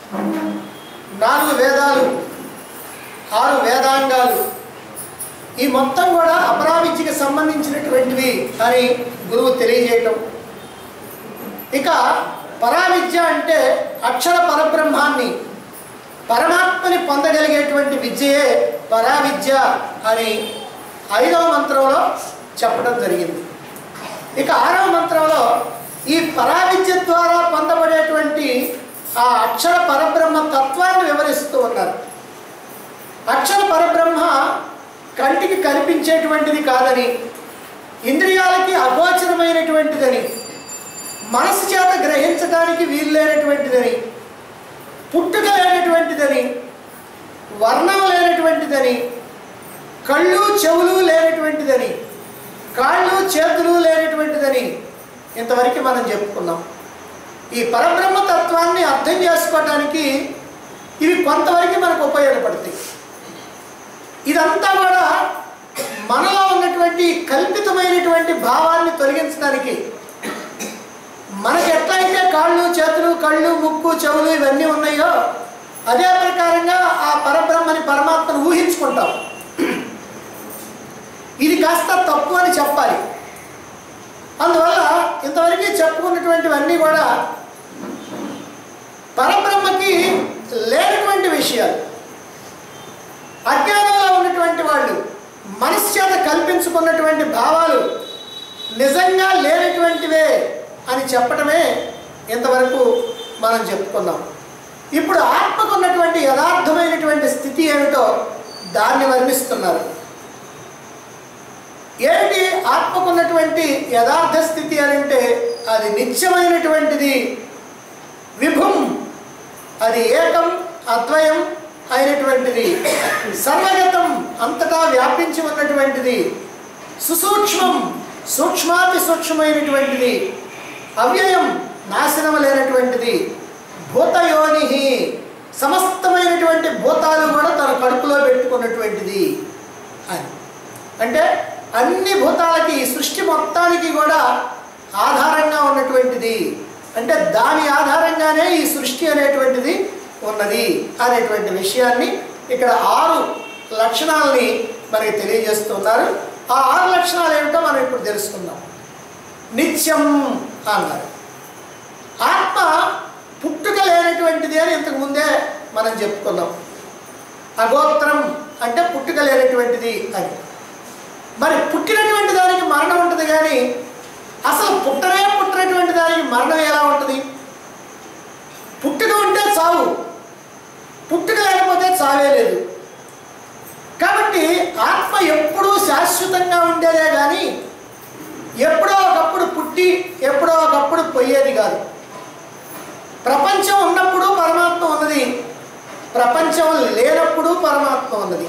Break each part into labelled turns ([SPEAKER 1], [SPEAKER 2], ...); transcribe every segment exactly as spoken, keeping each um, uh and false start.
[SPEAKER 1] నాలుగు వేదాలు, ఆరు వేదాంగాలు, ఈ మొత్తం కూడా అపరావిద్యకి సంబంధించినటువంటివి అని గురువు తెలియజేయటం. ఇక పరావిద్య అంటే అక్షర పరబ్రహ్మాన్ని, పరమాత్మని పొందగలిగేటువంటి విద్యయే పరావిద్య అని ఐదవ మంత్రంలో చెప్పడం జరిగింది. ఇక ఆరవ మంత్రంలో ఈ పరావిద్య ద్వారా పొందబడేటువంటి ఆ అక్షర పరబ్రహ్మ తత్వాన్ని వివరిస్తూ ఉన్నారు. అక్షర పరబ్రహ్మ కంటికి కనిపించేటువంటిది కాదని, ఇంద్రియాలకి అగోచరమైనటువంటిదని, మనసు చేత గ్రహించడానికి వీల్లేనటువంటిదని, పుట్టుక లేనటువంటిదని, వర్ణం లేనటువంటిదని, కళ్ళు చెవులు లేనటువంటిదని, కాళ్ళు చేతులు లేనటువంటిదని ఇంతవరకు మనం చెప్పుకున్నాం. ఈ పరబ్రహ్మ తత్వాన్ని అర్థం చేసుకోవడానికి ఇవి కొంతవరకు మనకు ఉపయోగపడతాయి. ఇదంతా కూడా మనలో ఉన్నటువంటి కల్పితమైనటువంటి భావాన్ని తొలగించడానికి, మనకి ఎట్లయితే కాళ్ళు చేతులు కళ్ళు ముక్కు చెవులు ఇవన్నీ ఉన్నాయో అదే ప్రకారంగా ఆ పరబ్రహ్మని పరమాత్మను ఊహించుకుంటాం. ఇది కాస్త తప్పు అని చెప్పాలి. అందువల్ల ఇంతవరకు చెప్పుకున్నటువంటివన్నీ కూడా పరబ్రహ్మకి లేనటువంటి విషయాలు. అజ్ఞానంలో ఉన్నటువంటి వాళ్ళు మనసు చేత కల్పించుకున్నటువంటి భావాలు నిజంగా లేనటువంటివే అని చెప్పటమే ఇంతవరకు మనం చెప్పుకున్నాం. ఇప్పుడు ఆత్మకు ఉన్నటువంటి యథార్థమైనటువంటి స్థితి ఏమిటో దాన్ని వర్ణిస్తున్నారు. ఏమిటి ఆత్మకు ఉన్నటువంటి యథార్థ స్థితి అని అంటే అది నిత్యమైనటువంటిది, విభుం, అది ఏకం అద్వయం అయినటువంటిది, సర్వగతం అంతటా వ్యాపించి ఉన్నటువంటిది, సుసూక్ష్మం సూక్ష్మాతి సూక్ష్మమైనటువంటిది, అవ్యయం నాశనం లేనటువంటిది, భూతయోని సమస్తమైనటువంటి భూతాలు కూడా తన కడుపులో పెట్టుకున్నటువంటిది అని. అంటే అన్ని భూతాలకి, సృష్టి మొత్తానికి కూడా ఆధారంగా ఉన్నటువంటిది. అంటే దాని ఆధారంగానే ఈ సృష్టి అనేటువంటిది ఉన్నది అనేటువంటి విషయాన్ని ఇక్కడ ఆరు లక్షణాలని మనకి తెలియజేస్తున్నారు. ఆ ఆరు లక్షణాలు ఏమిటో మనం ఇప్పుడు తెలుసుకుందాం. నిత్యం అన్నారు. ఆత్మ పుట్టుక లేనటువంటిది అని ఇంతకు ముందే మనం చెప్పుకున్నాం. అగోత్రం అంటే పుట్టుక లేనటువంటిది అని. మరి పుట్టినటువంటి దానికి మరణం ఉంటుంది, కానీ అసలు పుట్టనే పుట్టినటువంటి దానికి మరణం ఎలా ఉంటుంది? పుట్టుక ఉంటే చావు, పుట్టుక లేకపోతే చావే లేదు. కాబట్టి ఆత్మ ఎప్పుడూ శాశ్వతంగా ఉండేదే కానీ ఎప్పుడో ఒకప్పుడు పుట్టి ఎప్పుడో ఒకప్పుడు పోయేది కాదు. ప్రపంచం ఉన్నప్పుడు పరమాత్మ ఉన్నది, ప్రపంచం లేనప్పుడు పరమాత్మ ఉన్నది.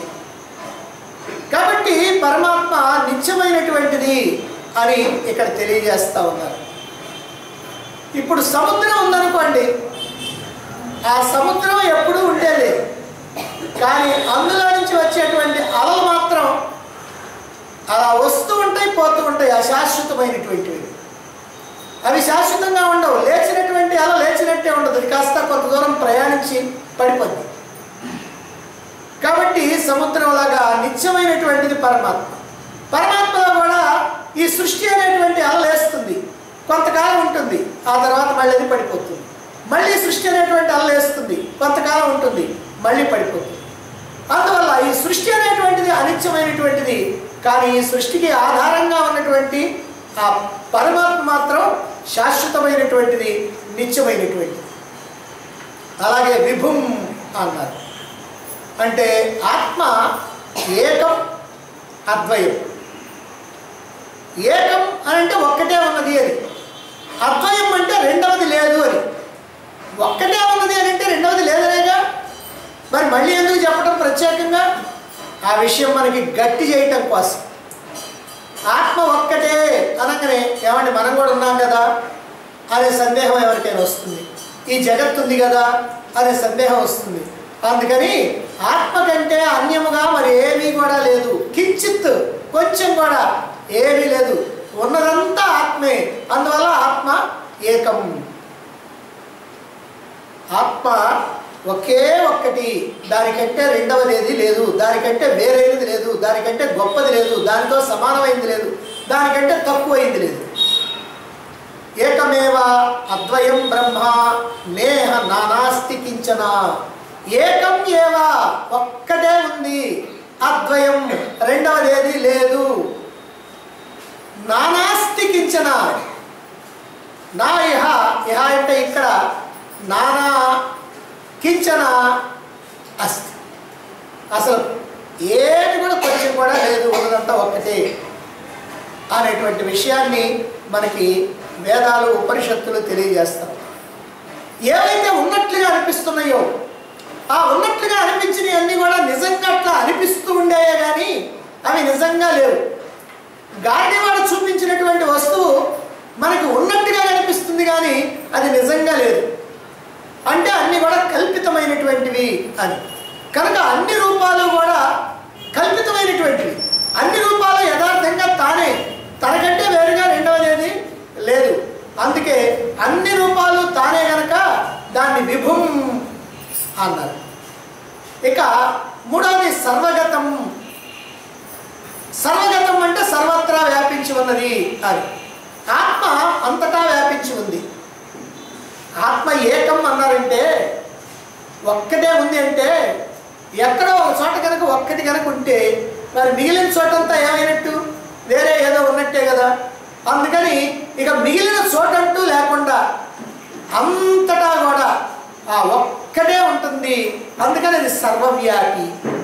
[SPEAKER 1] కాబట్టి పరమాత్మ నిత్యమైనటువంటిది అని ఇక్కడ తెలియజేస్తూ ఉన్నారు. ఇప్పుడు సముద్రం ఉందనుకోండి, ఆ సముద్రం ఎప్పుడూ ఉండేది, కానీ అందులో నుంచి వచ్చేటువంటి అలలు మాత్రం అలా వస్తూ ఉంటాయి, పోతూ ఉంటాయి, అశాశ్వతమైనటువంటివి. అవి శాశ్వతంగా ఉండవు. లేచినటువంటి అల లేచినట్టే ఉండదు, అది కాస్త కొంత దూరం ప్రయాణించి పడిపోద్ది. కాబట్టి సముద్రంలాగా నిత్యమైనటువంటిది పరమాత్మ. పరమాత్మలో కూడా ఈ సృష్టి అనేటువంటి అల లేస్తుంది, కొంతకాలం ఉంటుంది, ఆ తర్వాత మళ్ళీ అది పడిపోతుంది. మళ్ళీ సృష్టి అనేటువంటి అల లేస్తుంది, కొంతకాలం ఉంటుంది, మళ్ళీ పడిపోతుంది. అందువల్ల ఈ సృష్టి అనేటువంటిది అనిత్యమైనటువంటిది, కానీ ఈ సృష్టికి ఆధారంగా ఉన్నటువంటి ఆ పరమాత్మ మాత్రం శాశ్వతమైనటువంటిది, నిత్యమైనటువంటిది. అలాగే విభుం అన్నారు. అంటే ఆత్మ ఏకం అద్వయం. ఏకం అని అంటే ఒక్కటే ఉన్నది అని, అద్వయం అంటే రెండవది లేదు అని. ఒక్కటే ఉన్నది అని అంటే రెండవది లేదనేగా, మరి మళ్ళీ ఎందుకు చెప్పడం ప్రత్యేకంగా? ఆ విషయం మనకి గట్టి చేయటం కోసం. ఆత్మ ఒక్కటే అనగానే ఏమంటే మనం కూడా ఉన్నాం కదా అనే సందేహం ఎవరికైనా వస్తుంది, ఈ జగత్తు ఉంది కదా అనే సందేహం వస్తుంది. అందుకని ఆత్మ కంటే అన్యముగా మరి ఏమీ కూడా లేదు, కించిత్ కొంచెం కూడా ఏమీ లేదు, ఉన్నదంతా ఆత్మే. అందువల్ల ఆత్మ ఏకం. ఆత్మ ఒకే ఒక్కటి, దానికంటే రెండవది ఏది లేదు, దానికంటే వేరేది లేదు, దానికంటే గొప్పది లేదు, దానితో సమానమైంది లేదు, దానికంటే తక్కువైంది లేదు. ఏకమేవ అద్వయం బ్రహ్మ నేహ నానాస్తి కించన. ఏకం ఏవ, ఒక్కటే ఉంది, అద్వయం, రెండవది ఏది లేదు, నానాస్తి కించన. నా ఇహ, ఇహ అంటే ఇక్కడ, నానా కించన అస్తి, అసలు ఏది కూడా కొంచెం కూడా లేదు, ఉన్నదంతా ఒక్కటే అనేటువంటి విషయాన్ని మనకి వేదాలు ఉపనిషత్తులు తెలియజేస్తాం. ఏవైతే ఉన్నట్లుగా అనిపిస్తున్నాయో ఆ ఉన్నట్లుగా అనిపించినవి అన్నీ కూడా నిజంగా అట్లా అనిపిస్తూ ఉండేవే కానీ అవి నిజంగా లేవు. గాడివాడు చూపించినటువంటి వస్తువు మనకి ఉన్నట్టుగా కనిపిస్తుంది కానీ అది నిజంగా లేదు, అంటే అన్నీ కూడా కల్పితమైనటువంటివి అని. కనుక అన్ని రూపాలు కూడా కల్పితమైనటువంటివి. అన్ని రూపాలు యథార్థంగా తానే, తనకంటే వేరుగా రెండవది లేదు. అందుకే అన్ని రూపాలు తానే గనక దాన్ని విభుం అన్నారు. ఇక మూడవది సర్వగతం. సర్వగతం అంటే సర్వత్రా వ్యాపించి ఉన్నది అని. ఆత్మ అంతటా వ్యాపించి ఉంది. ఆత్మ ఏకం అన్నారంటే ఒక్కటే ఉంది అంటే, ఎక్కడో ఒక చోట కనుక ఒక్కటి కనుక ఉంటే మరి మిగిలిన చోటంతా ఏమైనట్టు, వేరే ఏదో ఉన్నట్టే కదా. అందుకని ఇక మిగిలిన చోటంటూ లేకుండా అంతటా కూడా ఆ ఒక్కటే ఉంటుంది. అందుకని అది సర్వవ్యాపి.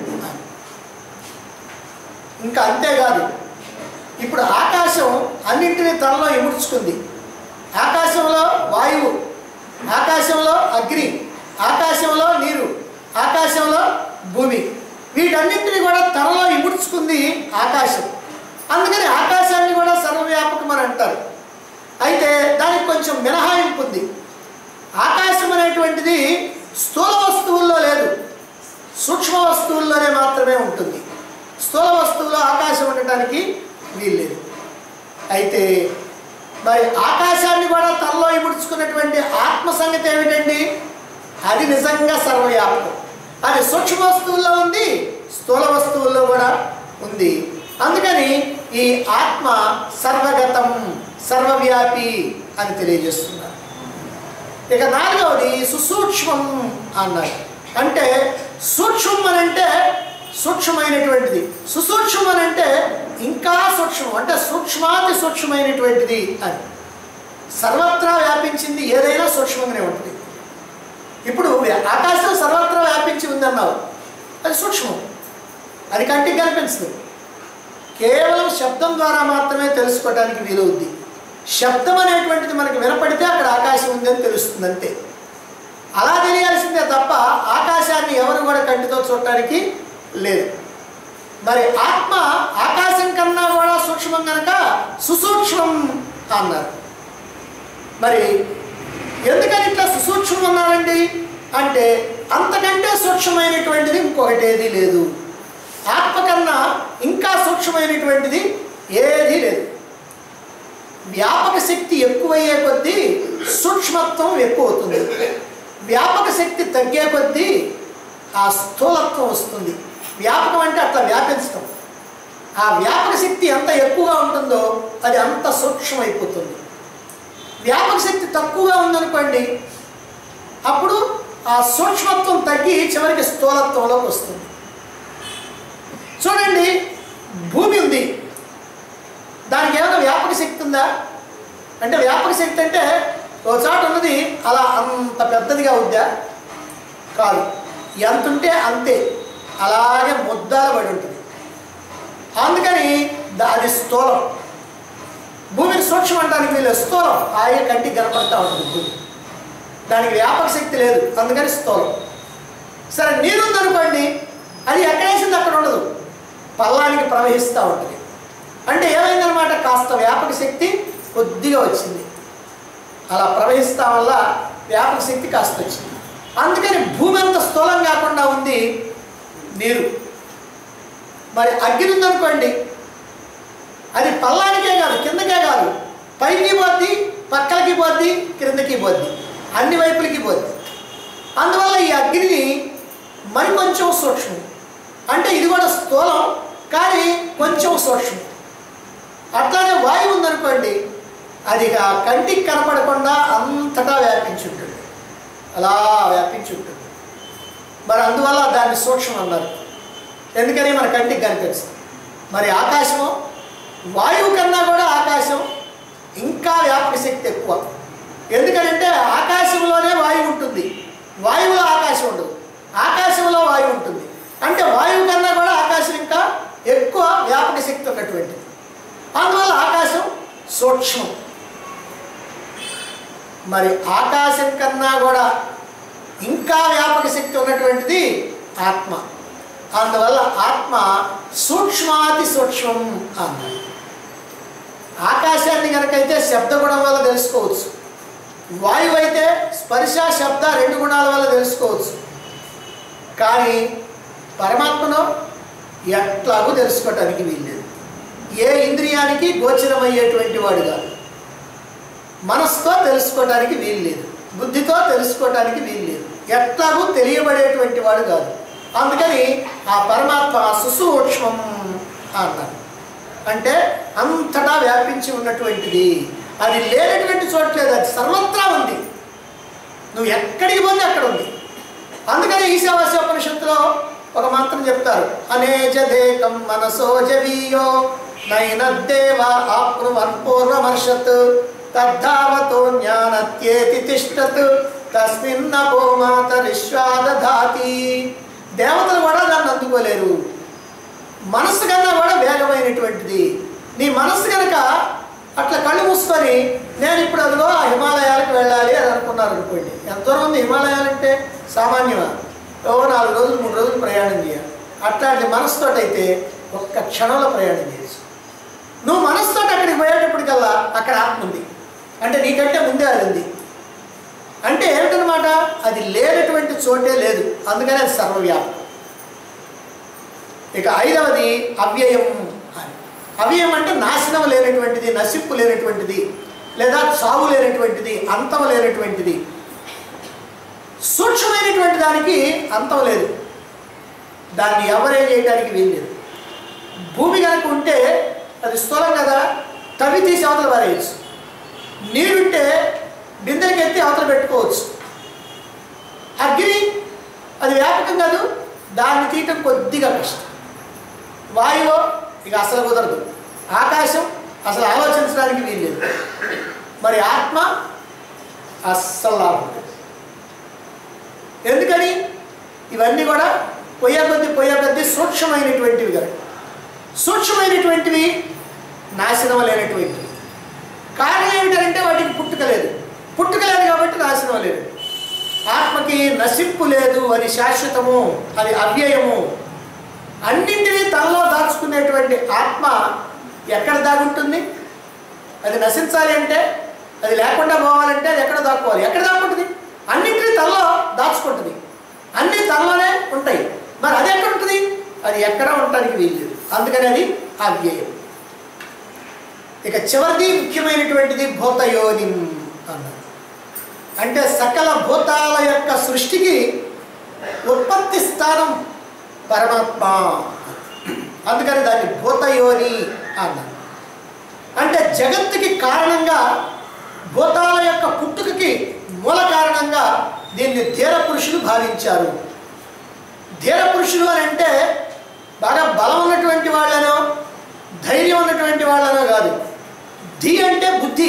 [SPEAKER 1] ఇంకా అంతేకాదు, ఇప్పుడు ఆకాశం అన్నింటినీ తనలో ఇముడ్చుకుంది. ఆకాశంలో వాయువు, ఆకాశంలో అగ్ని, ఆకాశంలో నీరు, ఆకాశంలో భూమి, వీటన్నింటినీ కూడా తనలో ఇముడ్చుకుంది ఆకాశం. అందుకని ఆకాశాన్ని కూడా సర్వవ్యాపకం అని అంటారు. అయితే దానికి కొంచెం మినహాయింపు ఉంది. ఆకాశం అనేటువంటిది స్థూల వస్తువుల్లో లేదు, సూక్ష్మ వస్తువుల్లోనే మాత్రమే ఉంటుంది. స్థూల వస్తువులో ఆకాశం ఉండటానికి వీల్లేదు. అయితే మరి ఆకాశాన్ని కూడా తనలో ఇముడ్చుకున్నటువంటి ఆత్మ సంగతి ఏమిటండి? అది నిజంగా సర్వవ్యాపకం. అది సూక్ష్మ వస్తువుల్లో ఉంది, స్థూల వస్తువుల్లో కూడా ఉంది. అందుకని ఈ ఆత్మ సర్వగతం, సర్వవ్యాపి అని తెలియజేస్తున్నారు. ఇక నాలుగవది సుసూక్ష్మం అన్నారు. అంటే సూక్ష్మం అని అంటే సూక్ష్మమైనటువంటిది, సుసూక్ష్మం అని అంటే ఇంకా సూక్ష్మం, అంటే సూక్ష్మాతి సూక్ష్మమైనటువంటిది అని. సర్వత్రా వ్యాపించింది ఏదైనా సూక్ష్మంగానే ఉంటుంది. ఇప్పుడు ఆకాశం సర్వత్రా వ్యాపించి ఉందన్నావు, అది సూక్ష్మం, అది కంటికి కనిపించదు. కేవలం శబ్దం ద్వారా మాత్రమే తెలుసుకోవడానికి వీలవుద్ది. శబ్దం అనేటువంటిది మనకి వినపడితే అక్కడ ఆకాశం ఉందని తెలుస్తుంది అంతే. అలా తెలియాల్సిందే తప్ప ఆకాశాన్ని ఎవరు కూడా కంటితో చూడటానికి లేదు. మరి ఆత్మ ఆకాశం కన్నా కూడా సూక్ష్మం కనుక సుసూక్ష్మం అన్నారు. మరి ఎందుకని ఇట్లా సుసూక్ష్మం అన్నారండి అంటే, అంతకంటే సూక్ష్మమైనటువంటిది ఇంకొకటి ఏదీ లేదు. ఆత్మ కన్నా ఇంకా సూక్ష్మమైనటువంటిది ఏదీ లేదు. వ్యాపక శక్తి ఎక్కువయ్యే కొద్దీ సూక్ష్మత్వం ఎక్కువ అవుతుంది. వ్యాపక శక్తి తగ్గే కొద్దీ ఆ స్థూలత్వం వస్తుంది. వ్యాపకం అంటే అట్లా వ్యాపించడం. ఆ వ్యాపక శక్తి ఎంత ఎక్కువగా ఉంటుందో అది అంత సూక్ష్మమైపోతుంది. వ్యాపక శక్తి తక్కువగా ఉందనుకోండి, అప్పుడు ఆ సూక్ష్మత్వం తగ్గి చివరికి స్థూలత్వంలోకి వస్తుంది. చూడండి, భూమి ఉంది, దానికి ఏమైనా వ్యాపక శక్తి ఉందా అంటే, వ్యాపక శక్తి అంటే ఒక చోట ఉన్నది అలా అంత పెద్దదిగా ఉందా? కాదు. ఎంత ఉంటే అంతే, అలాగే ముద్దాలు పడి ఉంటుంది. అందుకని అది స్థూలం. భూమిని సూక్ష్మం అంటానికి వీళ్ళు స్థూలం, హాయిగా కంటికి కనపడతా ఉంటుంది భూమి. దానికి వ్యాపక శక్తి లేదు, అందుకని స్థూలం. సరే, నీరుందనుకోండి, అది ఎక్కడేసింది అక్కడ ఉండదు, పల్లానికి ప్రవహిస్తూ ఉంటుంది. అంటే ఏమైందనమాట, కాస్త వ్యాపక శక్తి కొద్దిగా వచ్చింది. అలా ప్రవహిస్తా వల్ల వ్యాపక శక్తి కాస్త వచ్చింది. అందుకని భూమి అంత స్థూలం కాకుండా ఉంది నీరు. మరి అగ్ని ఉందనుకోండి, అది పల్లానికే కాదు, కిందకే కాదు, పైకి పోద్ది, పక్కలకి పోద్ది, క్రిందకి పోద్ది, అన్ని వైపులకి పోద్ది. అందువల్ల ఈ అగ్నిని మరి కొంచెం సూక్ష్మం, అంటే ఇది కూడా స్థూలం కానీ కొంచెం సూక్ష్మం. అట్లానే వాయువు ఉందనుకోండి, అది కంటికి కనపడకుండా అంతటా వ్యాపించి ఉంటుంది, అలా వ్యాపించి ఉంటుంది. మరి అందువల్ల దాన్ని సూక్ష్మం అన్నారు. ఎందుకని మన కంటికి కనిపిస్తుంది. మరి ఆకాశము వాయువు కన్నా కూడా ఆకాశం ఇంకా వ్యాపక శక్తి ఎక్కువ. ఎందుకంటే ఆకాశంలోనే వాయువు ఉంటుంది, వాయువులో ఆకాశం ఉండదు, ఆకాశంలో వాయువు ఉంటుంది. అంటే వాయువు కన్నా కూడా ఆకాశం ఇంకా ఎక్కువ వ్యాపక శక్తి ఉన్నటువంటిది. అందువల్ల ఆకాశం సూక్ష్మం. మరి ఆకాశం కన్నా కూడా ఇంకా వ్యాపక శక్తి ఉన్నటువంటిది ఆత్మ. అందువల్ల ఆత్మ సూక్ష్మాతి సూక్ష్మం అన్నారు. ఆకాశాన్ని కనుకైతే శబ్ద గుణం వల్ల తెలుసుకోవచ్చు, వాయువు అయితే స్పర్శ శబ్ద రెండు గుణాల వల్ల తెలుసుకోవచ్చు. కానీ పరమాత్మను ఎట్లాగూ తెలుసుకోవటానికి వీల్లేదు. ఏ ఇంద్రియానికి గోచరమయ్యేటువంటి వాడు కాదు, మనసుతో తెలుసుకోవటానికి వీల్లేదు, బుద్ధితో తెలుసుకోవటానికి వీల్లేదు, ఎట్లాగూ తెలియబడేటువంటి వాడు కాదు. అందుకని ఆ పరమాత్మ సుసూక్ష్మం అన్నారు. అంటే అంతటా వ్యాపించి ఉన్నటువంటిది, అది లేనటువంటి చోట్లేదు, అది సర్వత్రా ఉంది. నువ్వు ఎక్కడికి పోతే అక్కడ ఉంది. అందుకని ఈశావాస్యోపనిషత్తులో ఒక మంత్రం చెప్తారు, అనేజదేకం మనసో జవీయో నైనద్దేవ ఆప్నువన్ పూర్వమర్షత్ తద్ధావతో జ్ఞానత్యేతి తిష్టత్ తస్మిన్నపో మాతరిశ్వాదధాతి. దేవతలు కూడా దాన్ని అందుకోలేరు. మనస్సు కన్నా కూడా వేగమైనటువంటిది. నీ మనస్సు కనుక అట్లా కళ్ళు మూసుకొని నేను ఇప్పుడు అదిగో ఆ హిమాలయాలకు వెళ్ళాలి అని అనుకున్నారు అనుకోండి, ఎంత దూరం ఉంది హిమాలయాలు అంటే సామాన్యమా? ఓ నాలుగు రోజులు మూడు రోజులు ప్రయాణం చేయాలి. అట్లాంటి మనసుతో అయితే ఒక్క క్షణంలో ప్రయాణం చేయొచ్చు. నువ్వు మనసుతో అక్కడికి పోయేటప్పటికల్లా అక్కడ ఆత్మ ఉంది, అంటే నీకంటే ముందే అది ఉంది. అంటే ఏమిటనమాట, అది లేనటువంటి చోటే లేదు, అందుకని అది సర్వవ్యాపకం. ఇక ఐదవది అవ్యయం అని. అవ్యయం అంటే నాశనం లేనటువంటిది, నశింపు లేనటువంటిది, లేదా చావు లేనటువంటిది, అంతం లేనటువంటిది. సూక్ష్మమైనటువంటి దానికి అంతం లేదు, దాన్ని ఎవరేం చేయడానికి వీల్లేదు. భూమి కనుక ఉంటే అది స్థూలం కదా, తవ్వి తీసి అవతల పారేయచ్చు. నీరుంటే బిందెలకి ఎత్తి అవతల పెట్టుకోవచ్చు. అగ్ని అది వ్యాపకం కాదు, దాన్ని తీయటం కొద్దిగా కష్టం. వాయువు ఇక అసలు కుదరదు, ఆకాశం అసలు ఆలోచించడానికి వీల్లేదు. మరి ఆత్మ అస్సలు లాభం. ఎందుకని ఇవన్నీ కూడా పొయ్య కొద్ది పొయ్య కొద్ది సూక్ష్మమైనటువంటివి కదా. సూక్ష్మమైనటువంటివి నాశనం లేనటువంటివి. కారణం ఏమిటంటే వాటికి పుట్టుక లేదు, పుట్టుక లేదు కాబట్టి నాశనం లేదు. ఆత్మకి నశింపు లేదు, అది శాశ్వతము, అది అవ్యయము. అన్నింటినీ తనలో దాచుకునేటువంటి ఆత్మ ఎక్కడ దాగుంటుంది? అది నశించాలి అంటే, అది లేకుండా పోవాలంటే అది ఎక్కడ దాక్కోవాలి? ఎక్కడ దాక్కుంటుంది? అన్నింటినీ తనలో దాచుకుంటుంది, అన్నీ తనలోనే ఉంటాయి. మరి అది ఎక్కడ ఉంటుంది? అది ఎక్కడ ఉండటానికి వీల్లేదు, అందుకని అది అవ్యయం. ఇక చివరిది ముఖ్యమైనటువంటిది భూతయోని అన్నారు. అంటే సకల భూతాల యొక్క సృష్టికి ఉత్పత్తి స్థానం పరమాత్మ, అందుకని దాన్ని భూతయోని అన్నారు. అంటే జగత్తుకి కారణంగా, భూతాల యొక్క పుట్టుకకి మూల కారణంగా దీన్ని ధీర పురుషులు భావించారు. ధీర పురుషులు అని అంటే బాగా బలం ఉన్నటువంటి వాళ్ళనో ధైర్యం ఉన్నటువంటి వాళ్ళనో కాదు. ధీ అంటే బుద్ధి,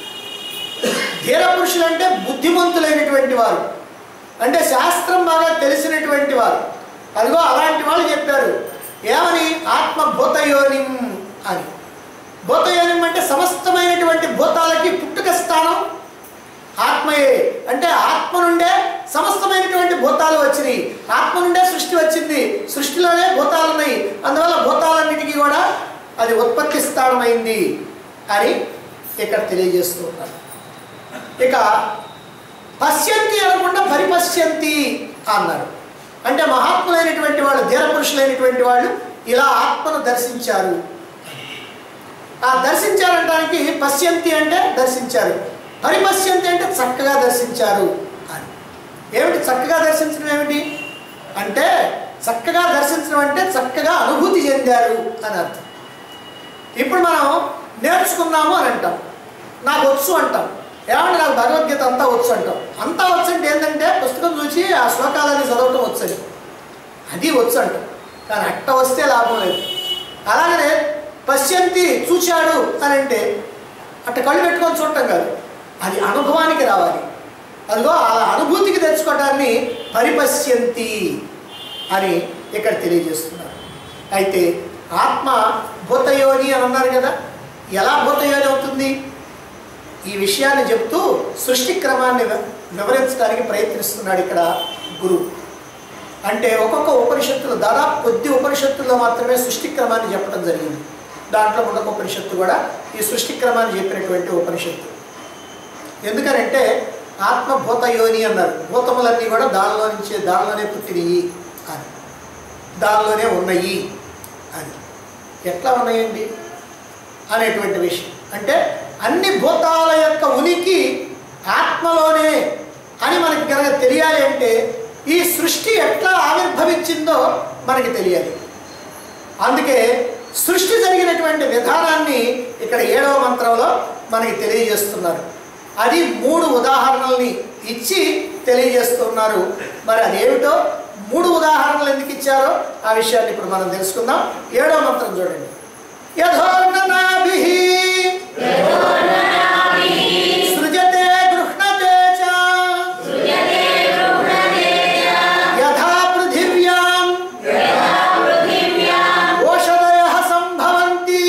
[SPEAKER 1] ధీర పురుషులు అంటే బుద్ధిమంతులైనటువంటి వారు, అంటే శాస్త్రం బాగా తెలిసినటువంటి వారు. అదిగో అలాంటి వాళ్ళు చెప్పారు ఏమని, ఆత్మ భూతయోనిం అని. భూతయోనిం అంటే సమస్తమైనటువంటి భూతాలకి పుట్టుక స్థానం ఆత్మయే. అంటే ఆత్మ నుండే సమస్తమైనటువంటి భూతాలు వచ్చినాయి, ఆత్మ నుండే సృష్టి వచ్చింది, సృష్టిలోనే భూతాలు ఉన్నాయి. అందువల్ల భూతాలన్నిటికీ కూడా అది ఉత్పత్తి స్థానమైంది అని ఇక్కడ తెలియజేస్తూ ఉన్నారు. ఇక పశ్యంతి అనకుండా పరిపశ్యంతి అన్నారు. అంటే మహాత్ములైనటువంటి వాళ్ళు, ధీర పురుషులైనటువంటి వాళ్ళు ఇలా ఆత్మను దర్శించారు. ఆ దర్శించారనడానికి పశ్యంతి అంటే దర్శించారు, పరిపశ్యంతి అంటే చక్కగా దర్శించారు అని. ఏమిటి చక్కగా దర్శించడం ఏమిటి అంటే, చక్కగా దర్శించడం అంటే చక్కగా అనుభూతి చెందారు అని అర్థం. ఇప్పుడు మనం నేర్చుకున్నాము అని అంటాం, నాకు వచ్చు అంటాం. ఏమంటే నాకు భగవద్గీత అంతా వచ్చు అంటాం. అంతా వచ్చు అంటే ఏంటంటే పుస్తకం చూసి ఆ శ్లోకాలని చదవటం వచ్చని, అది వచ్చు అంటాం. కానీ అట్ట వస్తే లాభం లేదు. అలాగనే పశ్యంతి చూచాడు అని అంటే అట్ట కళ్ళు పెట్టుకొని చూడటం కాదు, అది అనుభవానికి రావాలి. అదిగో ఆ అనుభూతికి తెచ్చుకోవడాన్ని పరిపశ్యంతి అని ఇక్కడ తెలియజేస్తున్నారు. అయితే ఆత్మ భూతయోని అని అన్నారు కదా, ఎలా భూతయోని అవుతుంది? ఈ విషయాన్ని చెప్తూ సృష్టి క్రమాన్ని వివరించడానికి ప్రయత్నిస్తున్నాడు ఇక్కడ గురువు. అంటే ఒక్కొక్క ఉపనిషత్తులు, దాదాపు కొద్ది ఉపనిషత్తుల్లో మాత్రమే సృష్టి క్రమాన్ని చెప్పడం జరిగింది. దాంట్లో మరొక ఉపనిషత్తు కూడా ఈ సృష్టి క్రమాన్ని చెప్పినటువంటి ఉపనిషత్తు. ఎందుకనంటే ఆత్మ భూతయోని అన్నారు. భూతములన్నీ కూడా దానిలో నుంచి దానిలోనే పుట్టినయి అని, దానిలోనే ఉన్నాయి అని. ఎట్లా ఉన్నాయండి అనేటువంటి విషయం అంటే, అన్ని భూతాల యొక్క ఉనికి ఆత్మలోనే అని మనకి కనుక తెలియాలి అంటే ఈ సృష్టి ఎట్లా ఆవిర్భవించిందో మనకి తెలియాలి. అందుకే సృష్టి జరిగినటువంటి విధానాన్ని ఇక్కడ ఏడవ మంత్రంలో మనకి తెలియజేస్తున్నారు. అది మూడు ఉదాహరణల్ని ఇచ్చి తెలియజేస్తున్నారు. మరి అదేమిటో, మూడు ఉదాహరణలు ఎందుకు ఇచ్చారో ఆ విషయాన్ని ఇప్పుడు మనం తెలుసుకుందాం. ఏడవ మంత్రం చూడండి. యథోర్ణనాభిః సృజతే గృహ్ణతే చ యథా పృథివ్యాం ఓషధయః సంభవంతి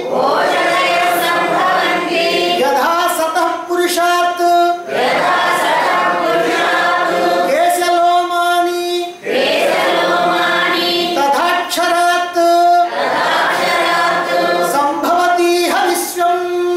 [SPEAKER 1] యథా సతః పురుషాత్ కేశలోమాని తథాక్షరాత్ సంభవతీహ విశ్వం.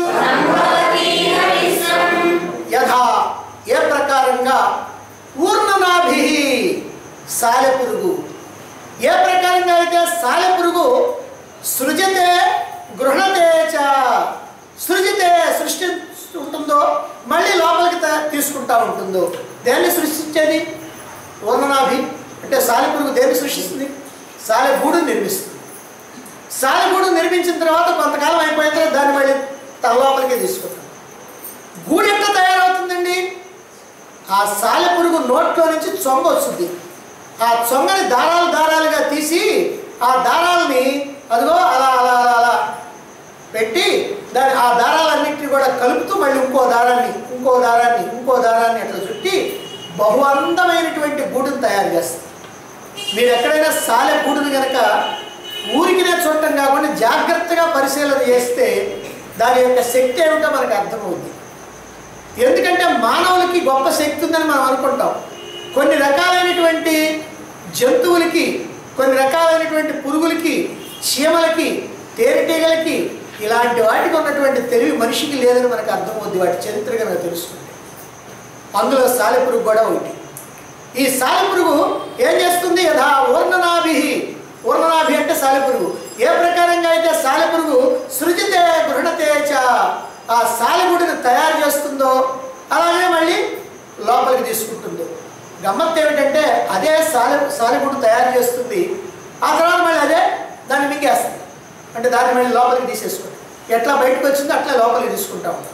[SPEAKER 1] యథా ఏ ప్రకారంగా, ఊర్ణనాభిః సాలెపురుగు ఏ ప్రకారంగా అయితే సాలెపురుగు సృజతే గృహణతే చ సృజితే సృష్టి ఉంటుందో మళ్ళీ లోపలికి తీసుకుంటా ఉంటుందో. దేన్ని సృష్టించేది? ఊర్ణనాభి అంటే సాలెపురుగు దేన్ని సృష్టిస్తుంది? సాలెగూడుని నిర్మిస్తుంది. సాలెగూడు నిర్మించిన తర్వాత కొంతకాలం అయిపోయిన తర్వాత దాన్ని మళ్ళీ తల లోపలికి తీసుకుంటాం. గూడు ఎట్లా తయారవుతుందండి? ఆ సాలెపురుగు నోట్లో నుంచి చొంగ వస్తుంది. ఆ చొంగని దారాలు దారాలుగా తీసి ఆ దారాలని అదిగో అలా అలా అలా అలా పెట్టి దాని ఆ దారాలన్నింటినీ కూడా కలుపుతూ మళ్ళీ ఇంకో దారాన్ని ఇంకో దారాన్ని ఇంకో దారాన్ని అట్లా చుట్టి బహు అందమైనటువంటి గూడును తయారు చేస్తుంది. మీరు ఎక్కడైనా సాలె గూడుని కనుక ఊరికినే చూడటం కాకుండా జాగ్రత్తగా పరిశీలన చేస్తే దాని యొక్క శక్తి ఏమిటో మనకు అర్థమవుతుంది. ఎందుకంటే మానవులకి గొప్ప శక్తి ఉందని మనం అనుకుంటాం. కొన్ని రకాలైనటువంటి జంతువులకి, కొన్ని రకాలైనటువంటి పురుగులకి, చీమలకి, తేనెటీగలకి, ఇలాంటి వాటికి ఉన్నటువంటి తెలివి మనిషికి లేదని మనకు అర్థమవుద్ది. వాటి చరిత్ర కనుక తెలుసుకుంటే అందులో సాలెపురుగు కూడా ఒకటి. ఈ సాలెపురుగు ఏం చేస్తుంది? యథా ఊర్ణనాభి, ఊర్ణనాభి అంటే సాలెపురుగు ఏ ప్రకారంగా అయితే సాలెపురుగు సృజితే గృహణతే చ ఆ సాలెగుడిని తయారు చేస్తుందో అలాగే మళ్ళీ లోపలికి తీసుకుంటుందో. గమ్మత్తు ఏమిటంటే అదే సాలె సాలెగుడు తయారు చేస్తుంది, ఆ తర్వాత మళ్ళీ అదే దాన్ని మింగేస్తుంది. అంటే దాన్ని మళ్ళీ లోపలికి తీసేసుకుంటాం. ఎట్లా బయటకు వచ్చిందో అట్లా లోపలికి తీసుకుంటా ఉంటాం.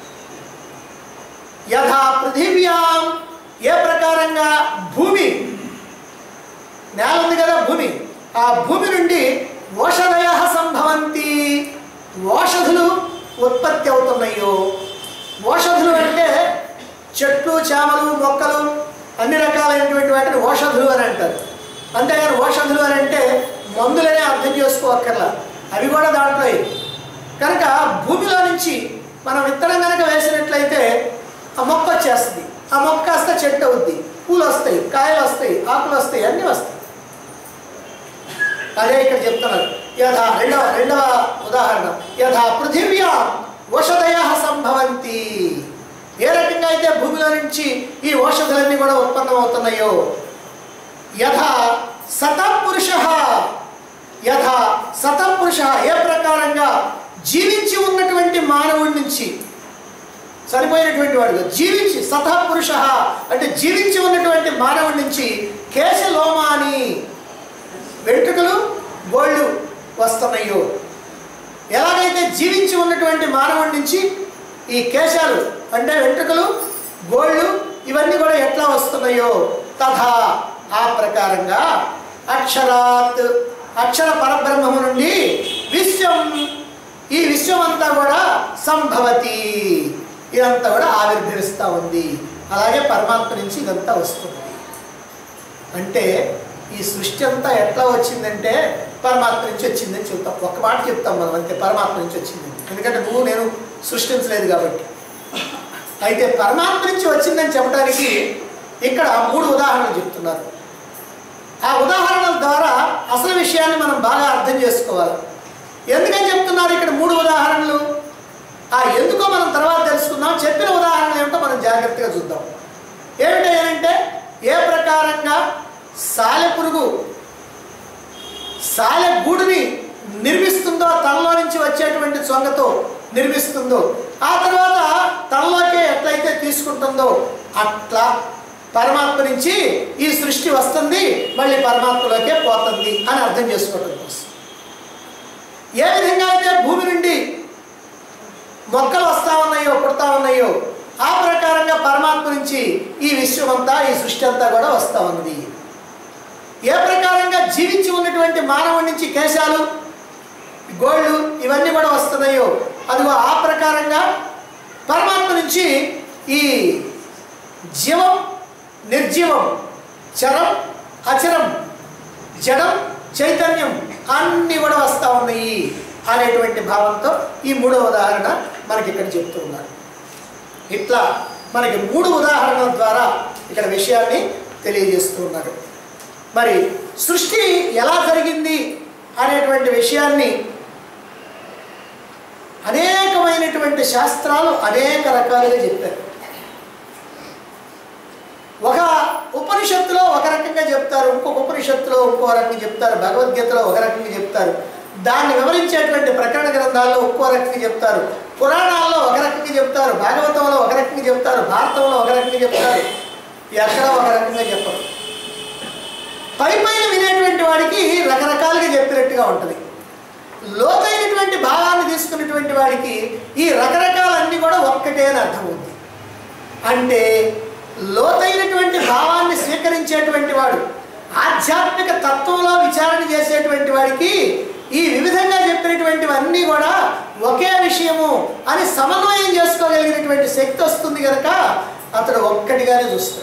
[SPEAKER 1] యథా పృథివ్యాం ఏ ప్రకారంగా భూమి, నేల ఉంది కదా భూమి, ఆ భూమి నుండి ఓషధయః సంభవంతి ఓషధులు ఉత్పత్తి అవుతున్నాయో. ఓషధులు అంటే చెట్లు, చేమలు, మొక్కలు అన్ని రకాలైనటువంటి వాటిని ఓషధులు అని అంటారు. అంతేగాని ఓషధులు అని అంటే మందులనే అర్థం చేసుకోవక్కర్లా, అవి కూడా దాంట్లో. కనుక భూమిలో నుంచి మనం విత్తనం కనుక వేసినట్లయితే ఆ మొక్క వచ్చేస్తుంది. ఆ మొక్క కాస్త చెట్టు అవుద్ది, పూలు వస్తాయి, కాయలు వస్తాయి, ఆకులు వస్తాయి, అన్నీ వస్తాయి. అదే ఇక్కడ చెప్తున్నారు. యథా రెండవ రెండవ ఉదాహరణ యథా పృథివ్యా ఓషధయః సంభవంతి ఏ రకంగా అయితే భూమిలో నుంచి ఈ ఓషధులన్నీ కూడా ఉత్పన్నమవుతున్నాయో. యథా సతపురుషః యథా సతపురుషః ఏ ప్రకారంగా జీవించి ఉన్నటువంటి మానవుడి నుంచి చనిపోయినటువంటి వాడు, జీవించి సతః పురుష అంటే జీవించి ఉన్నటువంటి మానవుడి నుంచి కేశలోమాని వెంట్రుకలు గోళ్ళు వస్తున్నాయో, ఎలాగైతే జీవించి ఉన్నటువంటి మానవుడి నుంచి ఈ కేశాలు అంటే వెంట్రుకలు గోళ్ళు ఇవన్నీ కూడా ఎట్లా వస్తున్నాయో తథా ఆ ప్రకారంగా అక్షరాత్ అక్షర పరబ్రహ్మము నుండి విశ్వం ఈ విశ్వం అంతా కూడా సంభవతి, ఇదంతా కూడా ఆవిర్భవిస్తూ ఉంది. అలాగే పరమాత్మ నుంచి ఇదంతా వస్తుంది. అంటే ఈ సృష్టి అంతా ఎట్లా వచ్చిందంటే పరమాత్మ నుంచి వచ్చిందని చెప్తాం. ఒక్క మాట చెప్తాం మనం అంతే, పరమాత్మ నుంచి వచ్చింది. ఎందుకంటే నువ్వు నేను సృష్టించలేదు కాబట్టి. అయితే పరమాత్మ నుంచి వచ్చిందని చెప్పడానికి ఇక్కడ మూడు ఉదాహరణలు చెప్తున్నారు. ఆ ఉదాహరణల ద్వారా అసలు విషయాన్ని మనం బాగా అర్థం చేసుకోవాలి. ఎందుకని చెప్తున్నారు ఇక్కడ మూడు ఉదాహరణలు? ఆ ఎందుకో మనం తర్వాత తెలుసుకుందాం. చెప్పిన ఉదాహరణలు ఏమిటో మనం జాగ్రత్తగా చూద్దాం. ఏమిటంటే ఏ ప్రకారంగా సాలెపురుగు సాలె గూడుని నిర్మిస్తుందో, తనలో నుంచి వచ్చేటువంటి సొంగతో నిర్మిస్తుందో, ఆ తర్వాత తనలోకే ఎట్లయితే తీసుకుంటుందో అట్లా పరమాత్మ నుంచి ఈ సృష్టి వస్తుంది, మళ్ళీ పరమాత్మలోకే పోతుంది అని అర్థం చేసుకోవడం కోసం. ఏ విధంగా అయితే భూమి నుండి మొక్కలు వస్తూ ఉన్నాయో పుడతా ఉన్నాయో ఆ ప్రకారంగా పరమాత్మ నుంచి ఈ విశ్వం అంతా ఈ సృష్టి అంతా కూడా వస్తూ ఉన్నది. ఏ ప్రకారంగా జీవించి ఉన్నటువంటి మానవుడి నుంచి కేశాలు గోళ్ళు ఇవన్నీ కూడా వస్తున్నాయో అదిగో ఆ ప్రకారంగా పరమాత్మ నుంచి ఈ జీవం నిర్జీవం చరం అచరం జడం చైతన్యం అన్నీ కూడా వస్తూ ఉన్నాయి అనేటువంటి భావంతో ఈ మూడో ఉదాహరణ మనకి ఇక్కడ చెప్తూ ఉన్నారు. ఇట్లా మనకి మూడు ఉదాహరణల ద్వారా ఇక్కడ విషయాన్ని తెలియజేస్తూ ఉన్నారు. మరి సృష్టి ఎలా జరిగింది అనేటువంటి విషయాన్ని అనేకమైనటువంటి శాస్త్రాలు అనేక రకాలుగా చెప్పారు. ఒక ఉపనిషత్తులో ఒక రకంగా చెప్తారు, ఇంకొక ఉపనిషత్తులో ఇంకో రకంగా చెప్తారు, భగవద్గీతలో ఒక రకంగా చెప్తారు, దాన్ని వివరించేటువంటి ప్రకరణ గ్రంథాల్లో ఒక్కో రకంగా చెప్తారు, పురాణాల్లో ఒక రకంగా చెప్తారు, భాగవతంలో ఒక రకంగా చెప్తారు, భారతంలో ఒక రకంగా చెప్తారు, ఎక్కడ ఒక రకంగా చెప్పరు. పై పైన వినేటువంటి వాడికి రకరకాలుగా చెప్పినట్టుగా ఉంటుంది. లోతైనటువంటి భావాన్ని తీసుకున్నటువంటి వాడికి ఈ రకరకాలన్నీ కూడా ఒక్కటే అని అర్థమవుతుంది. అంటే లోతైనటువంటి భావాన్ని స్వీకరించేటువంటి వాడు, ఆధ్యాత్మిక తత్వంలో విచారణ చేసేటువంటి వాడికి ఈ వివిధంగా చెప్పినటువంటివన్నీ కూడా ఒకే విషయము అని సమన్వయం చేసుకోగలిగినటువంటి శక్తి వస్తుంది కనుక అతడు ఒక్కటిగానే చూస్తాడు.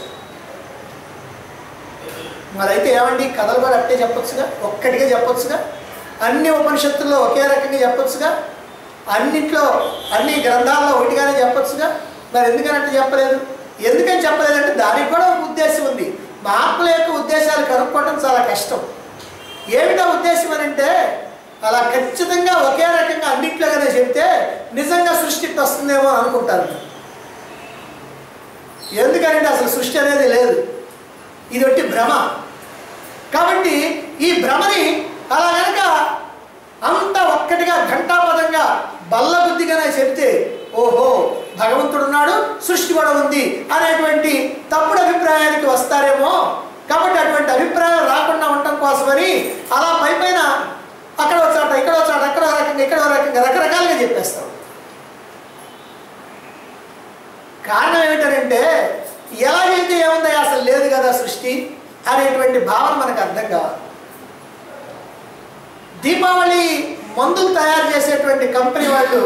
[SPEAKER 1] మరైతే ఏమండి కథలు కూడా అట్టే చెప్పొచ్చుగా, ఒక్కటిగా చెప్పొచ్చుగా, అన్ని ఉపనిషత్తుల్లో ఒకే రకంగా చెప్పొచ్చుగా, అన్నిట్లో అన్ని గ్రంథాల్లో ఒకటిగానే చెప్పొచ్చుగా, మరి ఎందుకని అట్లా చెప్పలేదు? ఎందుకని చెప్పలేదంటే దానికి కూడా ఒక ఉద్దేశం ఉంది. మహాత్ముల యొక్క ఉద్దేశాలు కనుక్కోవడం చాలా కష్టం. ఏమిటా ఉద్దేశం అని అంటే అలా ఖచ్చితంగా ఒకే రకంగా అన్నిట్లోగానే చెప్తే నిజంగా సృష్టి వస్తుందేమో అనుకుంటారు. ఎందుకంటే అసలు సృష్టి అనేది లేదు, ఇది ఒకటి భ్రమ. కాబట్టి ఈ భ్రమని అలా కనుక అంత ఒక్కటిగా ఘంటాపదంగా బల్లబుద్ధిగానే చెప్తే ఓహో భగవంతుడున్నాడు సృష్టి కూడా ఉంది అనేటువంటి తప్పుడు అభిప్రాయానికి వస్తారేమో. కాబట్టి అటువంటి అభిప్రాయం రాకుండా ఉండటం కోసమని అలా పై పైన అక్కడ వచ్చాట ఇక్కడ వచ్చాట అక్కడ రకంగా ఇక్కడ రకంగా రకరకాలుగా చెప్పేస్తాం. కారణం ఏమిటంటే ఎలాగైతే ఏముందో అసలు లేదు కదా సృష్టి అనేటువంటి భావన మనకు అర్థం కావాలి. దీపావళి మందులు తయారు చేసేటువంటి కంపెనీ వాళ్ళు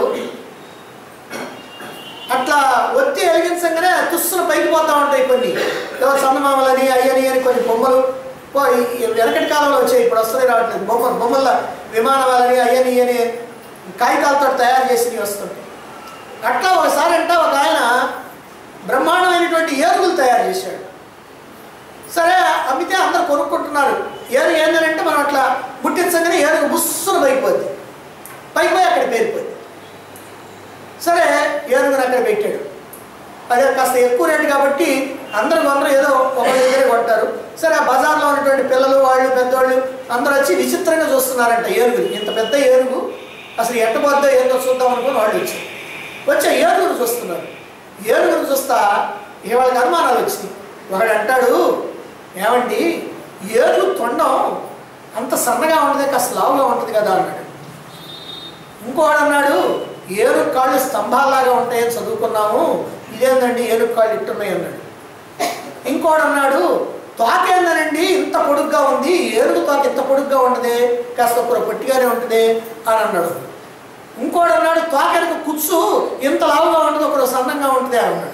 [SPEAKER 1] అట్లా ఒత్తి వెలిగించగానే తుస్సులు పైకి పోతూ ఉంటాయి. కొన్ని చందమామలని అయ్యని అని కొన్ని బొమ్మలు వెనకటి కాలంలో వచ్చాయి, ఇప్పుడు వస్తున్నాయి రావట్లేదు. బొమ్మ బొమ్మల విమానాలని అయ్యని అని కాగితాలతో తయారు చేసి వస్తుంటాయి. అట్లా ఒకసారి అంట ఒక ఆయన బ్రహ్మాండమైనటువంటి ఏనుగులు తయారు చేశాడు. సరే అమ్మితే అందరు కొనుక్కుంటున్నారు. ఏనుగు ఏంటంటే మనం అట్లా ముట్టించగానే ఏనుగు బుస్సును పైకిపోద్ది, పైపోయి అక్కడ పేరిపోద్ది. సరే ఏనుగుని అక్కడ పెట్టాడు. అదే కాస్త ఎక్కువ రేటు కాబట్టి అందరూ అందరూ ఏదో ఒక దగ్గరే కొంటారు. సరే ఆ బజార్లో ఉన్నటువంటి పిల్లలు వాళ్ళు పెద్దవాళ్ళు అందరూ వచ్చి విచిత్రంగా చూస్తున్నారంట ఏనుగుని. ఇంత పెద్ద ఏనుగు అసలు ఎట్టబోద్దో ఏందో చూద్దాం అనుకుని వాళ్ళు వచ్చి వచ్చి ఏనుగును చూస్తున్నారు. ఏనుగును చూస్తా ఇక వాళ్ళకి అనుమానాలు వచ్చినాయి. ఒకడు అంటాడు, ఏమండి ఏనుగు తొండం అంత సన్నగా ఉంటుంది, కాస్త లావుగా ఉంటుంది కదా అన్నాడు. ఇంకోడు అన్నాడు, ఏనుగు కాళ్ళు స్తంభాల్లాగా ఉంటాయని చదువుకున్నాము, ఇదేందండి ఏనుగు కాళ్ళు ఇట్టున్నాయి అన్నాడు. ఇంకోడు అన్నాడు, తోక ఏందనండి ఇంత పొడుగ్గా ఉంది, ఏనుగు తోక ఇంత పొడుగ్గా ఉంటుంది, కాస్త ఒక పొట్టిగానే ఉంటుంది అని అన్నాడు. ఇంకోడు అన్నాడు, తోక వెనక కుచ్చు ఇంత లావుగా ఉంటుంది, ఒకరు సన్నంగా ఉంటుంది అని అన్నాడు.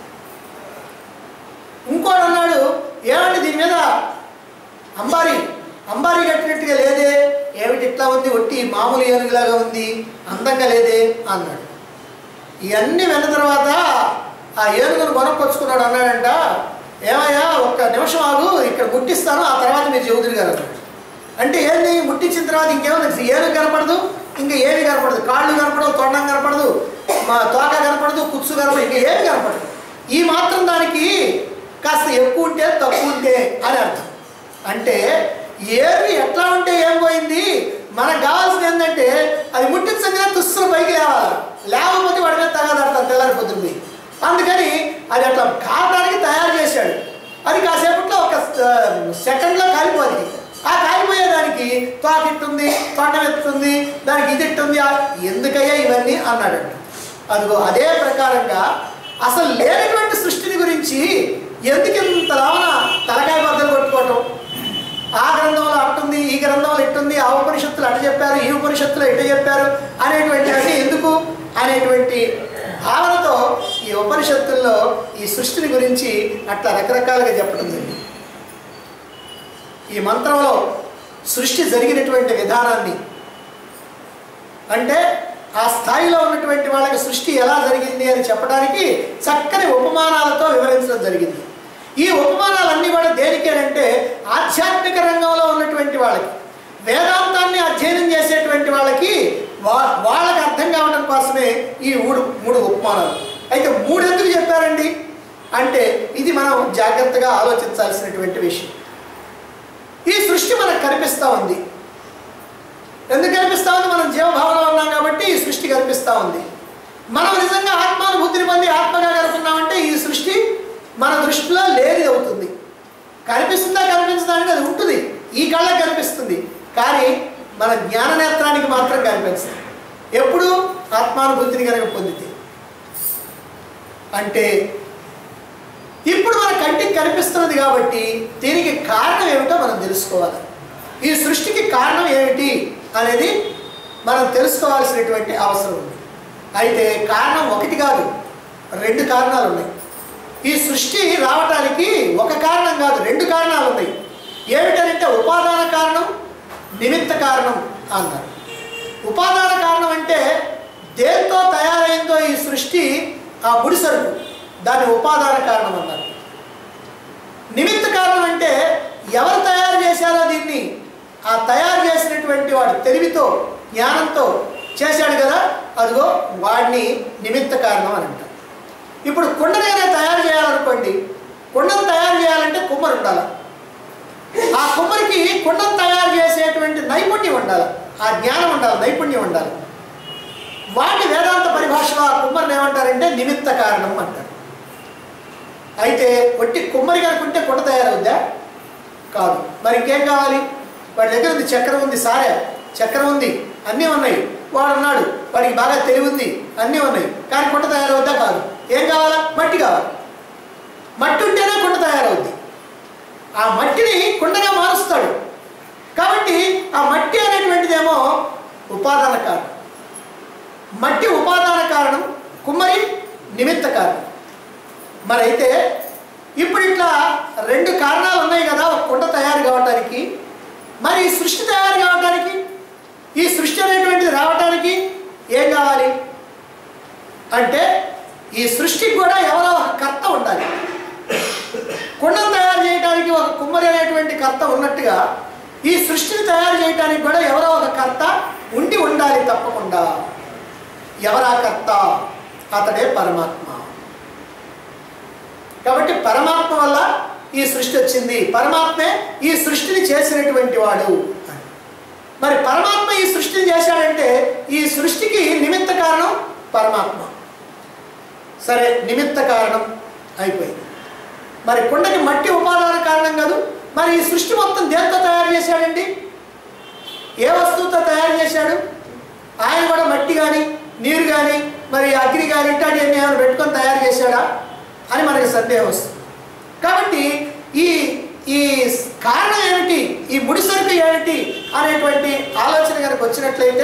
[SPEAKER 1] ఇంకోడు అన్నాడు, ఏమండి దీని మీద అంబారీ అంబారీ కట్టినట్టుగా లేదే, ఏమిటి ఇట్లా ఉంది, ఒట్టి మామూలు ఏనుగులాగా ఉంది, అందంగా లేదే అన్నాడు. ఇవన్నీ విన్న తర్వాత ఆ ఏనుగును కొనకొచ్చుకున్నాడు. అన్నాడంట, ఏమయ్యా ఒక్క నిమిషం ఆగు, ఇక్కడ ముట్టిస్తాను, ఆ తర్వాత మీరు చెబుదురు గారు అన్నాడు. అంటే ఏంది, ముట్టించిన తర్వాత ఇంకేమన్నా ఏనుగు కనపడదు, ఇంకా ఏమి కనపడదు, కాళ్ళు కనపడదు, తొండం కనపడదు, మా తోక కనపడదు, కుచ్చు కనపడదు, ఇంకా ఏమి కనపడదు. ఈ మాత్రం దానికి కాస్త ఎక్కువ ఉంటే తక్కువ ఉంటే అని అర్థం. అంటే ఏమి ఎట్లా ఉంటే ఏం పోయింది, మనకు కావాల్సింది ఏంటంటే అది ముట్టించగానే తుస్సులు పైకి లేవాలి, లేకపోతే వాడి మీద తగాదాడతారు తెల్లారిపోతుంది. అందుకని అది అట్లా కావడానికి తయారు చేశాడు. అది కాసేపట్లో ఒక సెకండ్లో కాలిపోతుంది. ఆ కాలిపోయేదానికి తోక ఇట్టుంది, తొండం ఎత్తుంది, దానికి ఇది ఇట్టుంది, ఎందుకయ్యా ఇవన్నీ అన్నాడంట. అదిగో అదే ప్రకారంగా అసలు లేనటువంటి సృష్టిని గురించి ఎందుకు ఇంత లావన తలకాయ బద్దలు కొట్టుకోవటం, ఆ గ్రంథంలో అట్టుంది, ఈ గ్రంథంలో ఇట్టుంది, ఆ ఉపనిషత్తులు అటు చెప్పారు, ఈ ఉపనిషత్తులు ఇటు చెప్పారు అనేటువంటివన్నీ ఎందుకు అనేటువంటి భావనతో ఈ ఉపనిషత్తుల్లో ఈ సృష్టిని గురించి అట్లా రకరకాలుగా చెప్పడం జరిగింది. ఈ మంత్రంలో సృష్టి జరిగినటువంటి విధానాన్ని, అంటే ఆ స్థాయిలో ఉన్నటువంటి వాళ్ళకి సృష్టి ఎలా జరిగింది అని చెప్పడానికి చక్కని ఉపమానాలతో వివరించడం జరిగింది. ఈ ఉపమానాలన్నీ కూడా దేనికేనంటే ఆధ్యాత్మిక రంగంలో ఉన్నటువంటి వాళ్ళకి, వేదాంతాన్ని అధ్యయనం చేసేటువంటి వాళ్ళకి వా వాళ్ళకి అర్థం కావడం కోసమే ఈ మూడు మూడు ఉపమానాలు. అయితే మూడు ఎందుకు చెప్పారండి అంటే ఇది మనం జాగ్రత్తగా ఆలోచించాల్సినటువంటి విషయం. ఈ సృష్టి మనకు కనిపిస్తూ ఉంది. ఎందుకు కనిపిస్తూ ఉంది? మనం జీవభావంలో ఉన్నాం కాబట్టి ఈ సృష్టి కనిపిస్తూ ఉంది. మనం నిజంగా ఆత్మానుభూతిని పొంది ఆత్మగా కనుకున్నామంటే ఈ సృష్టి మన దృష్టిలో లేనిది అవుతుంది. కనిపిస్తుందా కనిపించడానికి అది ఉంటుంది, ఈ కళ్ళకి కనిపిస్తుంది, కానీ మన జ్ఞాన నేత్రానికి మాత్రం కనిపిస్తుంది. ఎప్పుడు ఆత్మానుభూతిని కనుక పొందితే. అంటే ఇప్పుడు మన కంటికి కనిపిస్తున్నది కాబట్టి దీనికి కారణం ఏమిటో మనం తెలుసుకోవాలి. ఈ సృష్టికి కారణం ఏమిటి అనేది మనం తెలుసుకోవాల్సినటువంటి అవసరం ఉంది. అయితే కారణం ఒకటి కాదు, రెండు కారణాలు ఉన్నాయి. ఈ సృష్టి రావటానికి ఒక కారణం కాదు, రెండు కారణాలు ఉన్నాయి. ఏమిటంటే ఉపాదాన కారణం, నిమిత్త కారణం అన్నారు. ఉపాదాన కారణం అంటే దేంతో తయారైందో ఈ సృష్టి, ఆ ముడిసరుకు, దాన్ని ఉపాదాన కారణం అన్నారు. నిమిత్త కారణం అంటే ఎవరు తయారు చేశారో దీన్ని, ఆ తయారు చేసినటువంటి వాడు తెలివితో జ్ఞానంతో చేశాడు కదా, అదిగో వాడిని నిమిత్త కారణం అని అంటారు. ఇప్పుడు కుండనైనా తయారు చేయాలనుకోండి, కుండను తయారు చేయాలంటే కుమ్మరి ఉండాలి. ఆ కుమ్మరికి కుండను తయారు చేసేటువంటి నైపుణ్యం ఉండాలి, ఆ జ్ఞానం ఉండాలి, నైపుణ్యం ఉండాలి. వాటి వేదాంత పరిభాషలో ఆ కుమ్మరిని ఏమంటారంటే నిమిత్త కారణం అంటారు. అయితే ఒట్టి కుమ్మరి కనుకుంటే కుండ తయారవుద్దా? కాదు. మరి ఇంకేం కావాలి? వాడి దగ్గర ఉంది, చక్రం ఉంది, సారే చక్రం ఉంది, అన్నీ ఉన్నాయి, వాడు ఉన్నాడు, వాడికి బాగా తెలివి ఉంది, అన్నీ ఉన్నాయి, కానీ కుండ తయారవుద్దా? కాదు. ఏం కావాలా? మట్టి కావాలి. మట్టి ఉంటేనే కుండ తయారవుద్ది. ఆ మట్టిని కుండగా మారుస్తాడు. కాబట్టి ఆ మట్టి అనేటువంటిదేమో ఉపాదాన కారణం. మట్టి ఉపాదాన కారణం, కుమ్మరి నిమిత్త కారణం. మరి అయితే ఇప్పుడు ఇట్లా రెండు కారణాలు ఉన్నాయి కదా ఒక కుండ తయారు కావటానికి. మరి ఈ సృష్టి తయారు కావటానికి, ఈ సృష్టి అనేటువంటిది రావటానికి ఏం కావాలి అంటే ఈ సృష్టికి కూడా ఎవరో ఒక కర్త ఉండాలి. కుండను తయారు చేయడానికి ఒక కుమ్మరి అనేటువంటి కర్త ఉన్నట్టుగా ఈ సృష్టిని తయారు చేయడానికి కూడా ఎవరో ఒక కర్త ఉండి ఉండాలి తప్పకుండా. ఎవరా కర్త? అతడే పరమాత్మ. కాబట్టి పరమాత్మ వల్ల ఈ సృష్టి వచ్చింది, పరమాత్మే ఈ సృష్టిని చేసినటువంటి వాడు. మరి పరమాత్మ ఈ సృష్టిని చేశాడంటే ఈ సృష్టికి నిమిత్త కారణం పరమాత్మ. సరే, నిమిత్త కారణం అయిపోయింది. మరి కుండకి మట్టి ఉపాదాన కారణం కాదు. మరి ఈ సృష్టి మొత్తం దేంతో తయారు చేశాడండి? ఏ వస్తువుతో తయారు చేశాడు? ఆయన కూడా మట్టి కానీ నీరు కానీ మరి అగ్ని కానీ ఇట్లాంటివన్నీ ఏమైనా పెట్టుకొని తయారు చేశాడా అని మనకి సందేహం వస్తుంది. కాబట్టి ఈ ఈ కారణం ఏమిటి, ఈ ముడిసరుకు ఏమిటి అనేటువంటి ఆలోచన కనుక వచ్చినట్లయితే,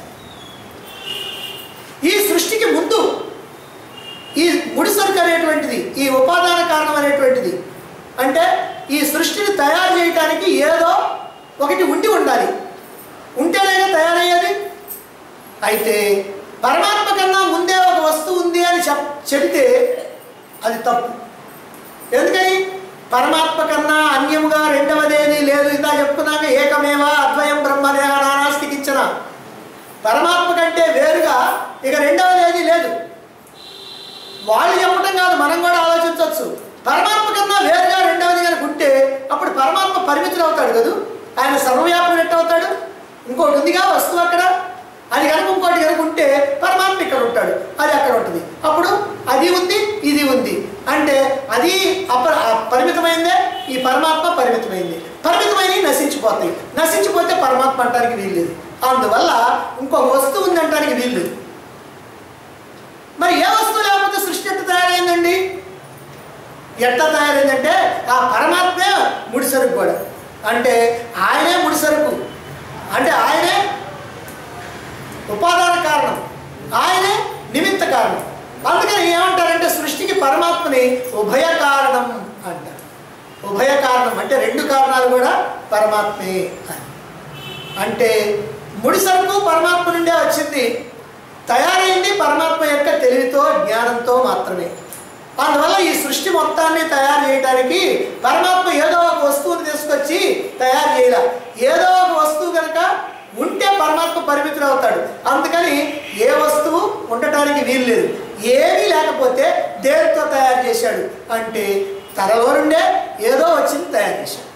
[SPEAKER 1] ఈ సృష్టికి ముందు ఈ ముడిసరుకు అనేటువంటిది, ఈ ఉపాదాన కారణం అనేటువంటిది అంటే ఈ సృష్టిని తయారు చేయడానికి ఏదో ఒకటి ఉండి ఉండాలి, ఉంటేనే తయారయ్యేది. అయితే పరమాత్మ కన్నా ముందే ఒక వస్తువు ఉంది అని చెప్ చెబితే అది తప్పు. ఎందుకని? పరమాత్మ కన్నా అన్యముగా రెండవదేది లేదు. ఇందా చెప్పుకున్నాక ఏకమేవా అద్వయం బ్రహ్మదేహ నానాస్తికించిన, పరమాత్మ కంటే వేరుగా ఇక రెండవదేది లేదు. వాళ్ళు చెప్పటం కాదు, మనం కూడా ఆలోచించవచ్చు. పరమాత్మ కన్నా వేరుగా రెండవది కనుక ఉంటే అప్పుడు పరమాత్మ పరిమితులు అవుతాడు కదా, ఆయన సర్వవ్యాపకుడు ఎట్ట అవుతాడు? ఇంకోటి ఉందిగా వస్తువు అక్కడ, అది కనుక ఇంకోటి కనుక ఉంటే పరమాత్మ ఇక్కడ ఉంటాడు, అది అక్కడ ఉంటుంది. అప్పుడు అది ఉంది, ఇది ఉంది అంటే అది అప పరిమితమైందే, ఈ పరమాత్మ పరిమితమైంది. పరిమితమైనవి నశించిపోతాయి, నశించిపోతే పరమాత్మ అంటానికి వీల్లేదు. అందువల్ల ఇంకొక వస్తువు ఉంది అంటానికి వీల్లేదు. మరి ఏ వస్తువు లేకపోతే సృష్టి ఎట్లా తయారైందండి? ఎట్లా తయారైందంటే ఆ పరమాత్మే ముడిసరుకు కూడా, అంటే ఆయనే ముడిసరుకు, అంటే ఆయనే ఉపాదాన కారణం, ఆయనే నిమిత్త కారణం. అందుకని ఏమంటారంటే సృష్టికి పరమాత్మని ఉభయ కారణం అంటారు. ఉభయ కారణం అంటే రెండు కారణాలు కూడా పరమాత్మే అని. అంటే ముడిసరుకు పరమాత్మ నుండే వచ్చింది, తయారైంది పరమాత్మ యొక్క తెలివితో జ్ఞానంతో మాత్రమే. అందువల్ల ఈ సృష్టి మొత్తాన్ని తయారు చేయడానికి పరమాత్మ ఏదో ఒక వస్తువుని తీసుకొచ్చి తయారు చేయాల. ఏదో ఒక వస్తువు కనుక ఉంటే పరమాత్మ పరిమితులు అవుతాడు. అందుకని ఏ వస్తువు ఉండటానికి వీలు లేదు. ఏమీ లేకపోతే దేనితో తయారు చేశాడు అంటే తనలో నుండే ఏదో వచ్చింది తయారు చేశాడు.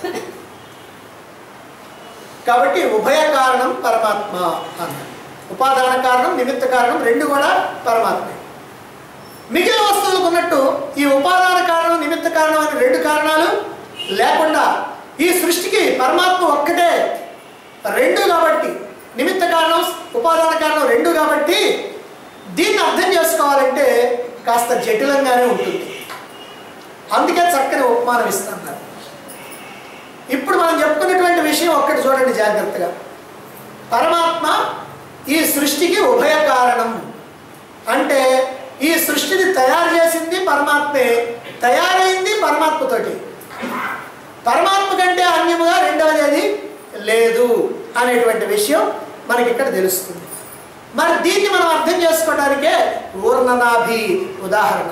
[SPEAKER 1] కాబట్టి ఉభయ కారణం పరమాత్మ అన్నాడు. ఉపాదాన కారణం నిమిత్త కారణం రెండు కూడా పరమాత్మే. మిగిలిన వస్తువులకు ఉన్నట్టు ఈ ఉపాదాన కారణం నిమిత్త కారణం అనే రెండు కారణాలు లేకుండా ఈ సృష్టికి పరమాత్మ ఒక్కటే రెండు కాబట్టి, నిమిత్త కారణం ఉపాదాన కారణం రెండు కాబట్టి దీన్ని అర్థం చేసుకోవాలంటే కాస్త జటిలంగానే ఉంటుంది. అందుకే చక్కని ఉపమానం ఇస్తున్నారు. ఇప్పుడు మనం చెప్పుకున్నటువంటి విషయం ఒక్కటి చూడండి జాగ్రత్తగా. పరమాత్మ ఈ సృష్టికి ఉభయ కారణం అంటే ఈ సృష్టిని తయారు చేసింది పరమాత్మే, తయారైంది పరమాత్మతోటి. పరమాత్మ కంటే అన్యముగా రెండవది లేదు అనేటువంటి విషయం మనకి ఇక్కడ తెలుస్తుంది. మరి దీన్ని మనం అర్థం చేసుకోవడానికే ఊర్ణనాభి ఉదాహరణ.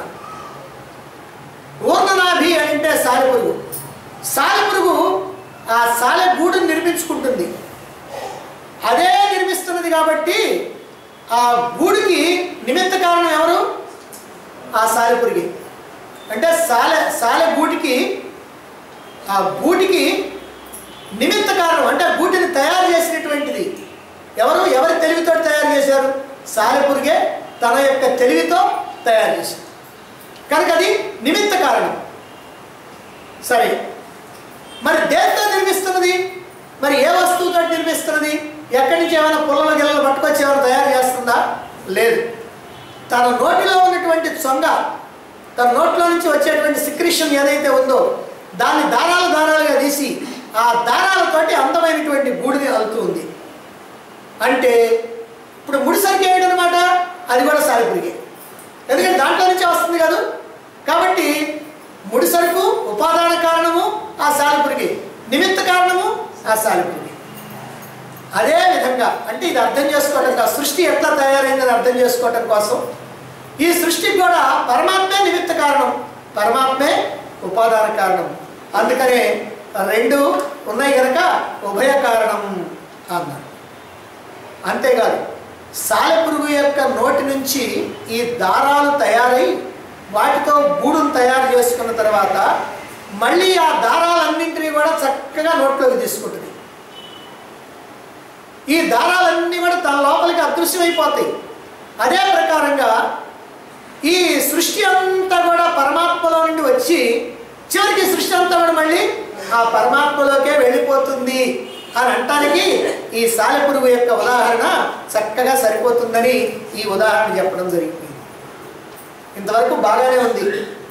[SPEAKER 1] ఊర్ణనాభి అంటే సాలెపురుగు. సాలెపురుగు ఆ సాలె గూడును నిర్మించుకుంటుంది. అదే నిర్మిస్తున్నది కాబట్టి ఆ గూడుకి నిమిత్త కారణం ఎవరు? ఆ సాలెపురుగి. అంటే సాలె సాలె గూటికి ఆ గూటికి నిమిత్త కారణం అంటే గూటిని తయారు చేసినటువంటిది ఎవరు? ఎవరి తెలివితో తయారు చేశారు? సాలెపురుగే తన యొక్క తెలివితో తయారు చేశారు కనుక అది నిమిత్త కారణం. సరే, మరి దేంతో నిర్మిస్తున్నది? మరి ఏ వస్తువుతో నిర్మిస్తున్నది? ఎక్కడి నుంచి ఏమైనా పుల్లల గిల్లలు పట్టుకొచ్చి ఏమైనా తయారు చేస్తుందా? లేదు. తన నోటిలో ఉన్నటువంటి చొంగ, తన నోట్లో నుంచి వచ్చేటువంటి సిక్రిషన్ ఏదైతే ఉందో దాన్ని దారాలు దారాలుగా తీసి ఆ దారాలతోటి అందమైనటువంటి గూడిని అలుతూ ఉంది. అంటే ఇప్పుడు ముడిసరికి ఏంటనమాట, అది కూడా సాలెపురుగే. ఎందుకంటే దాంట్లో నుంచే వస్తుంది కదా. కాబట్టి ముడిసరుకు ఉపాదాన కారణము ఆ సాలెపురుగే, నిమిత్త కారణము ఆ సాలెపురుగే. అదే విధంగా అంటే ఇది అర్థం చేసుకోవటం కోసం, సృష్టి ఎట్లా తయారైందని అర్థం చేసుకోవటం కోసం ఈ సృష్టికి కూడా పరమాత్మే నిమిత్త కారణం, పరమాత్మే ఉపాదాన కారణం. అందుకనే రెండు ఉన్నాయి కనుక ఉభయ కారణం అన్నారు. అంతేకాదు, సాలెపురుగు యొక్క నోటి నుంచి ఈ దారాలు తయారై వాటితో గూడును తయారు చేసుకున్న తర్వాత మళ్ళీ ఆ దారాలన్నింటినీ కూడా చక్కగా నోట్లోకి తీసుకుంటుంది. ఈ దారాలన్నీ కూడా తన లోపలికి అదృశ్యమైపోతాయి. అదే ప్రకారంగా ఈ సృష్టి అంతా కూడా పరమాత్మలో నుండి వచ్చి చివరికి సృష్టి అంతా కూడా మళ్ళీ ఆ పరమాత్మలోకే వెళ్ళిపోతుంది అని అంటానికి ఈ సాలెపురుగు యొక్క ఉదాహరణ చక్కగా సరిపోతుందని ఈ ఉదాహరణ చెప్పడం జరిగింది. ఇంతవరకు బాగానే ఉంది,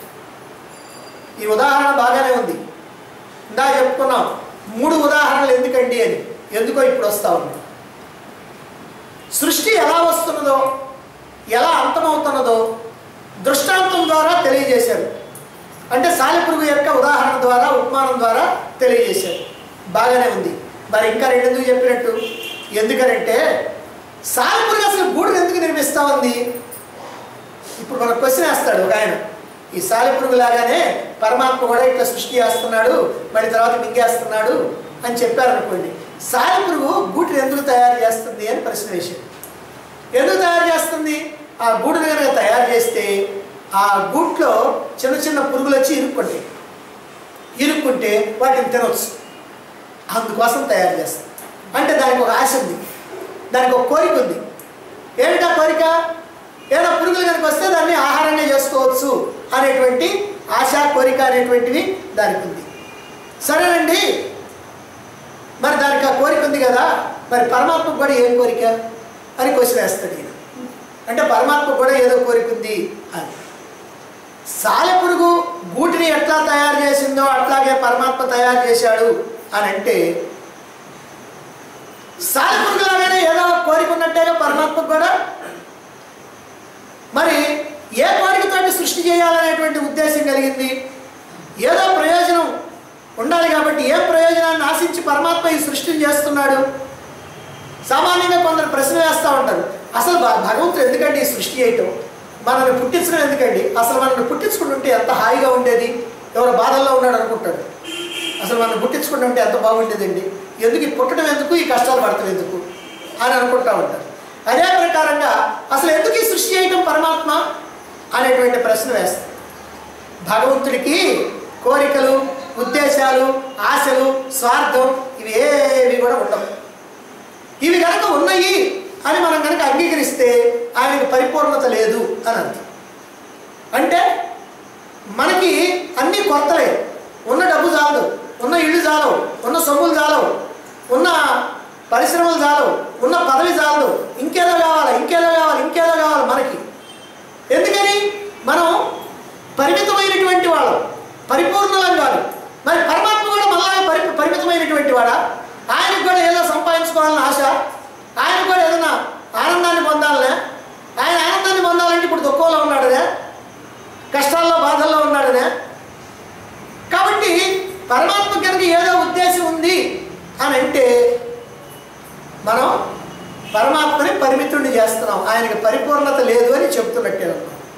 [SPEAKER 1] ఈ ఉదాహరణ బాగానే ఉంది. ఇందా చెప్పుకున్నాం మూడు ఉదాహరణలు ఎందుకండి అని, ఎందుకో ఇప్పుడు వస్తా ఉంది. సృష్టి ఎలా వస్తున్నదో ఎలా అంతమవుతున్నదో దృష్టాంతం ద్వారా తెలియజేశారు. అంటే సాలెపురుగు యొక్క ఉదాహరణ ద్వారా ఉపమానం ద్వారా తెలియజేశారు. బాగానే ఉంది. మరి ఇంకా రెండు ఎందుకు చెప్పినట్టు? ఎందుకనంటే సాలెపురుగు అసలు గూడును ఎందుకు నిర్మిస్తూ ఉంది? ఇప్పుడు మనకు క్వశ్చన్ వేస్తాడు ఒక ఆయన, ఈ సాలెపురుగు లాగానే పరమాత్మ కూడా ఇట్లా సృష్టి చేస్తున్నాడు, మళ్ళీ తర్వాత మింగేస్తున్నాడు అని చెప్పారనుకోండి. సాలెపురుగు గూటిని ఎందుకు తయారు చేస్తుంది అని ప్రశ్న వేశాడు. ఎందుకు తయారు చేస్తుంది? ఆ గూడుని కనుక తయారు చేస్తే ఆ గూట్లో చిన్న చిన్న పురుగులు వచ్చి ఇరుక్కుంటాయి, ఇరుక్కుంటే వాటిని తినవచ్చు, అందుకోసం తయారు చేస్తుంది. అంటే దానికి ఒక ఆశ ఉంది, దానికి ఒక కోరిక ఉంది. ఏమిటా కోరిక? ఏదో పురుగులు కనుక వస్తే దాన్ని ఆహారంగా చేసుకోవచ్చు అనేటువంటి ఆశ, కోరిక అనేటువంటివి దానికి ఉంది. సరేనండి, మరి దానికి ఆ కోరిక ఉంది కదా, మరి పరమాత్మకు కూడా ఏం కోరిక అని క్వశ్చన్ వేస్తాడు ఈయన. అంటే పరమాత్మ కూడా ఏదో కోరిక ఉంది అని. సాలెపురుగు గూటిని ఎట్లా తయారు చేసిందో అట్లాగే పరమాత్మ తయారు చేశాడు అని అంటే సాలెపురుగు లాగానే ఏదో కోరిక ఉన్నట్టేగా పరమాత్మకు కూడా. మరి ఏ కోరికతోటి సృష్టి చేయాలనేటువంటి ఉద్దేశం కలిగింది? ఏదో ప్రయోజనం ఉండాలి కాబట్టి ఏ ప్రయోజనాన్ని ఆశించి పరమాత్మ ఈ సృష్టిని చేస్తున్నాడు? సామాన్యంగా కొందరు ప్రశ్న వేస్తూ ఉంటారు, అసలు భగవంతుడు ఎందుకండి ఈ సృష్టి చేయటం, మనల్ని పుట్టించడం ఎందుకండి, అసలు మనల్ని పుట్టించుకుంటుంటే ఎంత హాయిగా ఉండేది, ఎవరు బాధల్లో ఉన్నాడు అనుకుంటాడు, అసలు మనల్ని పుట్టించుకుంటుంటే ఎంత బాగుండేదండి, ఎందుకు ఈ పుట్టడం ఎందుకు, ఈ కష్టాలు పడతాం ఎందుకు అని అనుకుంటూ ఉంటారు. అదే ప్రకారంగా అసలు ఎందుకు ఈ సృష్టి చేయటం పరమాత్మ అనేటువంటి ప్రశ్న వేస్తారు. భగవంతుడికి కోరికలు, ఉద్దేశాలు, ఆశలు, స్వార్థం ఇవి ఏవి కూడా ఉండవు. ఇవి కనుక ఉన్నాయి అని మనం కనుక అంగీకరిస్తే ఆయనకు పరిపూర్ణత లేదు అని అర్థం. అంటే మనకి అన్నీ కొత్తలే, ఉన్న డబ్బు చాలదు, ఉన్న ఇళ్ళు చాలవు, ఉన్న సొమ్ములు చాలవు, ఉన్న పరిశ్రమలు చాలవు, ఉన్న పదవి చాలదు, ఇంకేదో కావాలి ఇంకేదో కావాలి ఇంకేదో కావాలి మనకి. ఎందుకని? మనం పరిమితమైనటువంటి వాళ్ళం, పరిపూర్ణలం కాదు. మరి పరమాత్మ కూడా మనలాగా పరి పరిమితమైనటువంటి వాడా? ఆయనకు కూడా ఏదో సంపాదించుకోవాలని ఆశ, ఆయన కూడా ఏదైనా ఆనందాన్ని పొందాలనే. ఆయన ఆనందాన్ని పొందాలంటే ఇప్పుడు దుఃఖంలో ఉన్నాడనే, కష్టాల్లో బాధల్లో ఉన్నాడనే. కాబట్టి పరమాత్మ కనుక ఏదో ఉద్దేశం ఉంది అని అంటే మనం పరమాత్మని పరిమితుడిని చేస్తున్నాం, ఆయనకి పరిపూర్ణత లేదు అని చెప్తున్నట్టే.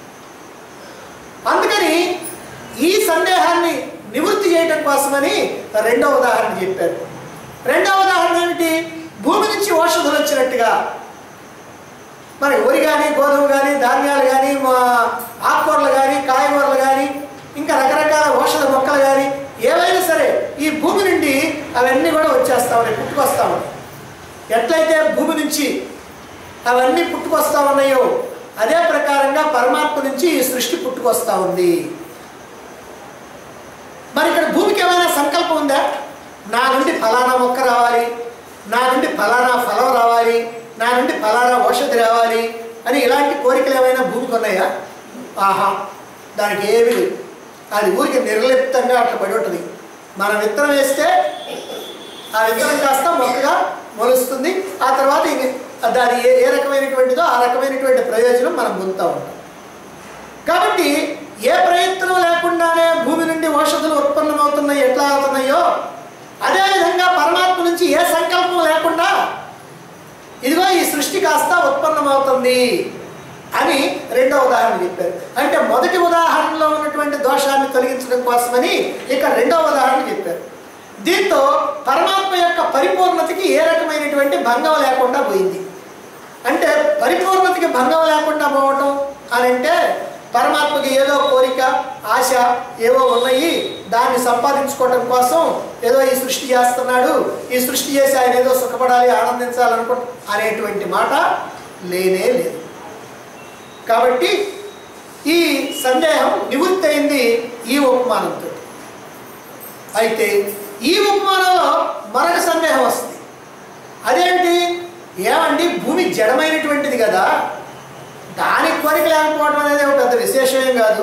[SPEAKER 1] అందుకని ఈ సందేహాన్ని నివృత్తి చేయడం కోసమని రెండో ఉదాహరణ చెప్పారు. రెండవ ఉదాహరణ ఏమిటి? భూమి నుంచి ఔషధులు వచ్చినట్టుగా మరి వరి కానీ, గోధుమ కానీ, ధాన్యాలు కానీ, ఆకుకూరలు కానీ, కాయగూరలు కానీ, ఇంకా రకరకాల ఔషధ మొక్కలు కానీ ఏవైనా సరే ఈ భూమి నుండి అవన్నీ కూడా వచ్చేస్తా ఉన్నాయి, పుట్టుకొస్తా ఉన్నాయి. ఎట్లయితే భూమి నుంచి అవన్నీ పుట్టుకొస్తా ఉన్నాయో అదే ప్రకారంగా పరమాత్మ నుంచి ఈ సృష్టి పుట్టుకొస్తా ఉంది. మరి ఇక్కడ భూమికి ఏమైనా సంకల్పం ఉందా? నా నుండి ఫలానా మొక్క రావాలి, నా నుండి ఫలానా ఫలం రావాలి, నా నుండి ఫలానా ఔషధి రావాలి అని ఇలాంటి కోరికలు ఏమైనా భూమికి ఉన్నాయా? ఆహా, దానికి ఏమీ లేదు. అది ఊరికి నిర్లిప్తంగా అట్లా పడి ఉంటుంది. మనం విత్తనం వేస్తే ఆ విత్తనం కాస్త మొక్కగా మొలుస్తుంది. ఆ తర్వాత దాని ఏ ఏ రకమైనటువంటిదో ఆ రకమైనటువంటి ప్రయోజనం మనం పొందుతూ ఉంటాం. కాబట్టి ఏ ప్రయత్నం లేకుండానే భూమి నుండి ఔషధులు ఉత్పన్నమవుతున్నాయి, ఎట్లా అవుతున్నాయో అదేవిధంగా పరమాత్మ నుంచి ఏ సంకల్పం లేకుండా ఇదిగో ఈ సృష్టి కాస్త ఉత్పన్నమవుతుంది అని రెండో ఉదాహరణ చెప్పారు. అంటే మొదటి ఉదాహరణలో ఉన్నటువంటి దోషాన్ని తొలగించడం కోసమని ఇక రెండో ఉదాహరణ చెప్పారు. దీంతో పరమాత్మ యొక్క పరిపూర్ణతకి ఏ రకమైనటువంటి భంగం లేకుండా పోయింది. అంటే పరిపూర్ణతకి భంగం లేకుండా పోవటం అని అంటే పరమాత్మకి ఏదో కోరిక, ఆశ ఏవో ఉన్నాయి, దాన్ని సంపాదించుకోవటం కోసం ఏదో ఈ సృష్టి చేస్తున్నాడు, ఈ సృష్టి చేసి ఆయన ఏదో సుఖపడాలి, ఆనందించాలనుకో అనేటువంటి మాట లేనే లేదు. కాబట్టి ఈ సందేహం నివృత్తి అయింది ఈ ఉపమానంతో. అయితే ఈ ఉపమానంలో మరొక సందేహం వస్తుంది. అదేంటి? ఏమండి, భూమి జడమైనటువంటిది కదా, దానికి కోరిక లేకపోవడం అనేది ఒక పెద్ద విశేషమేం కాదు.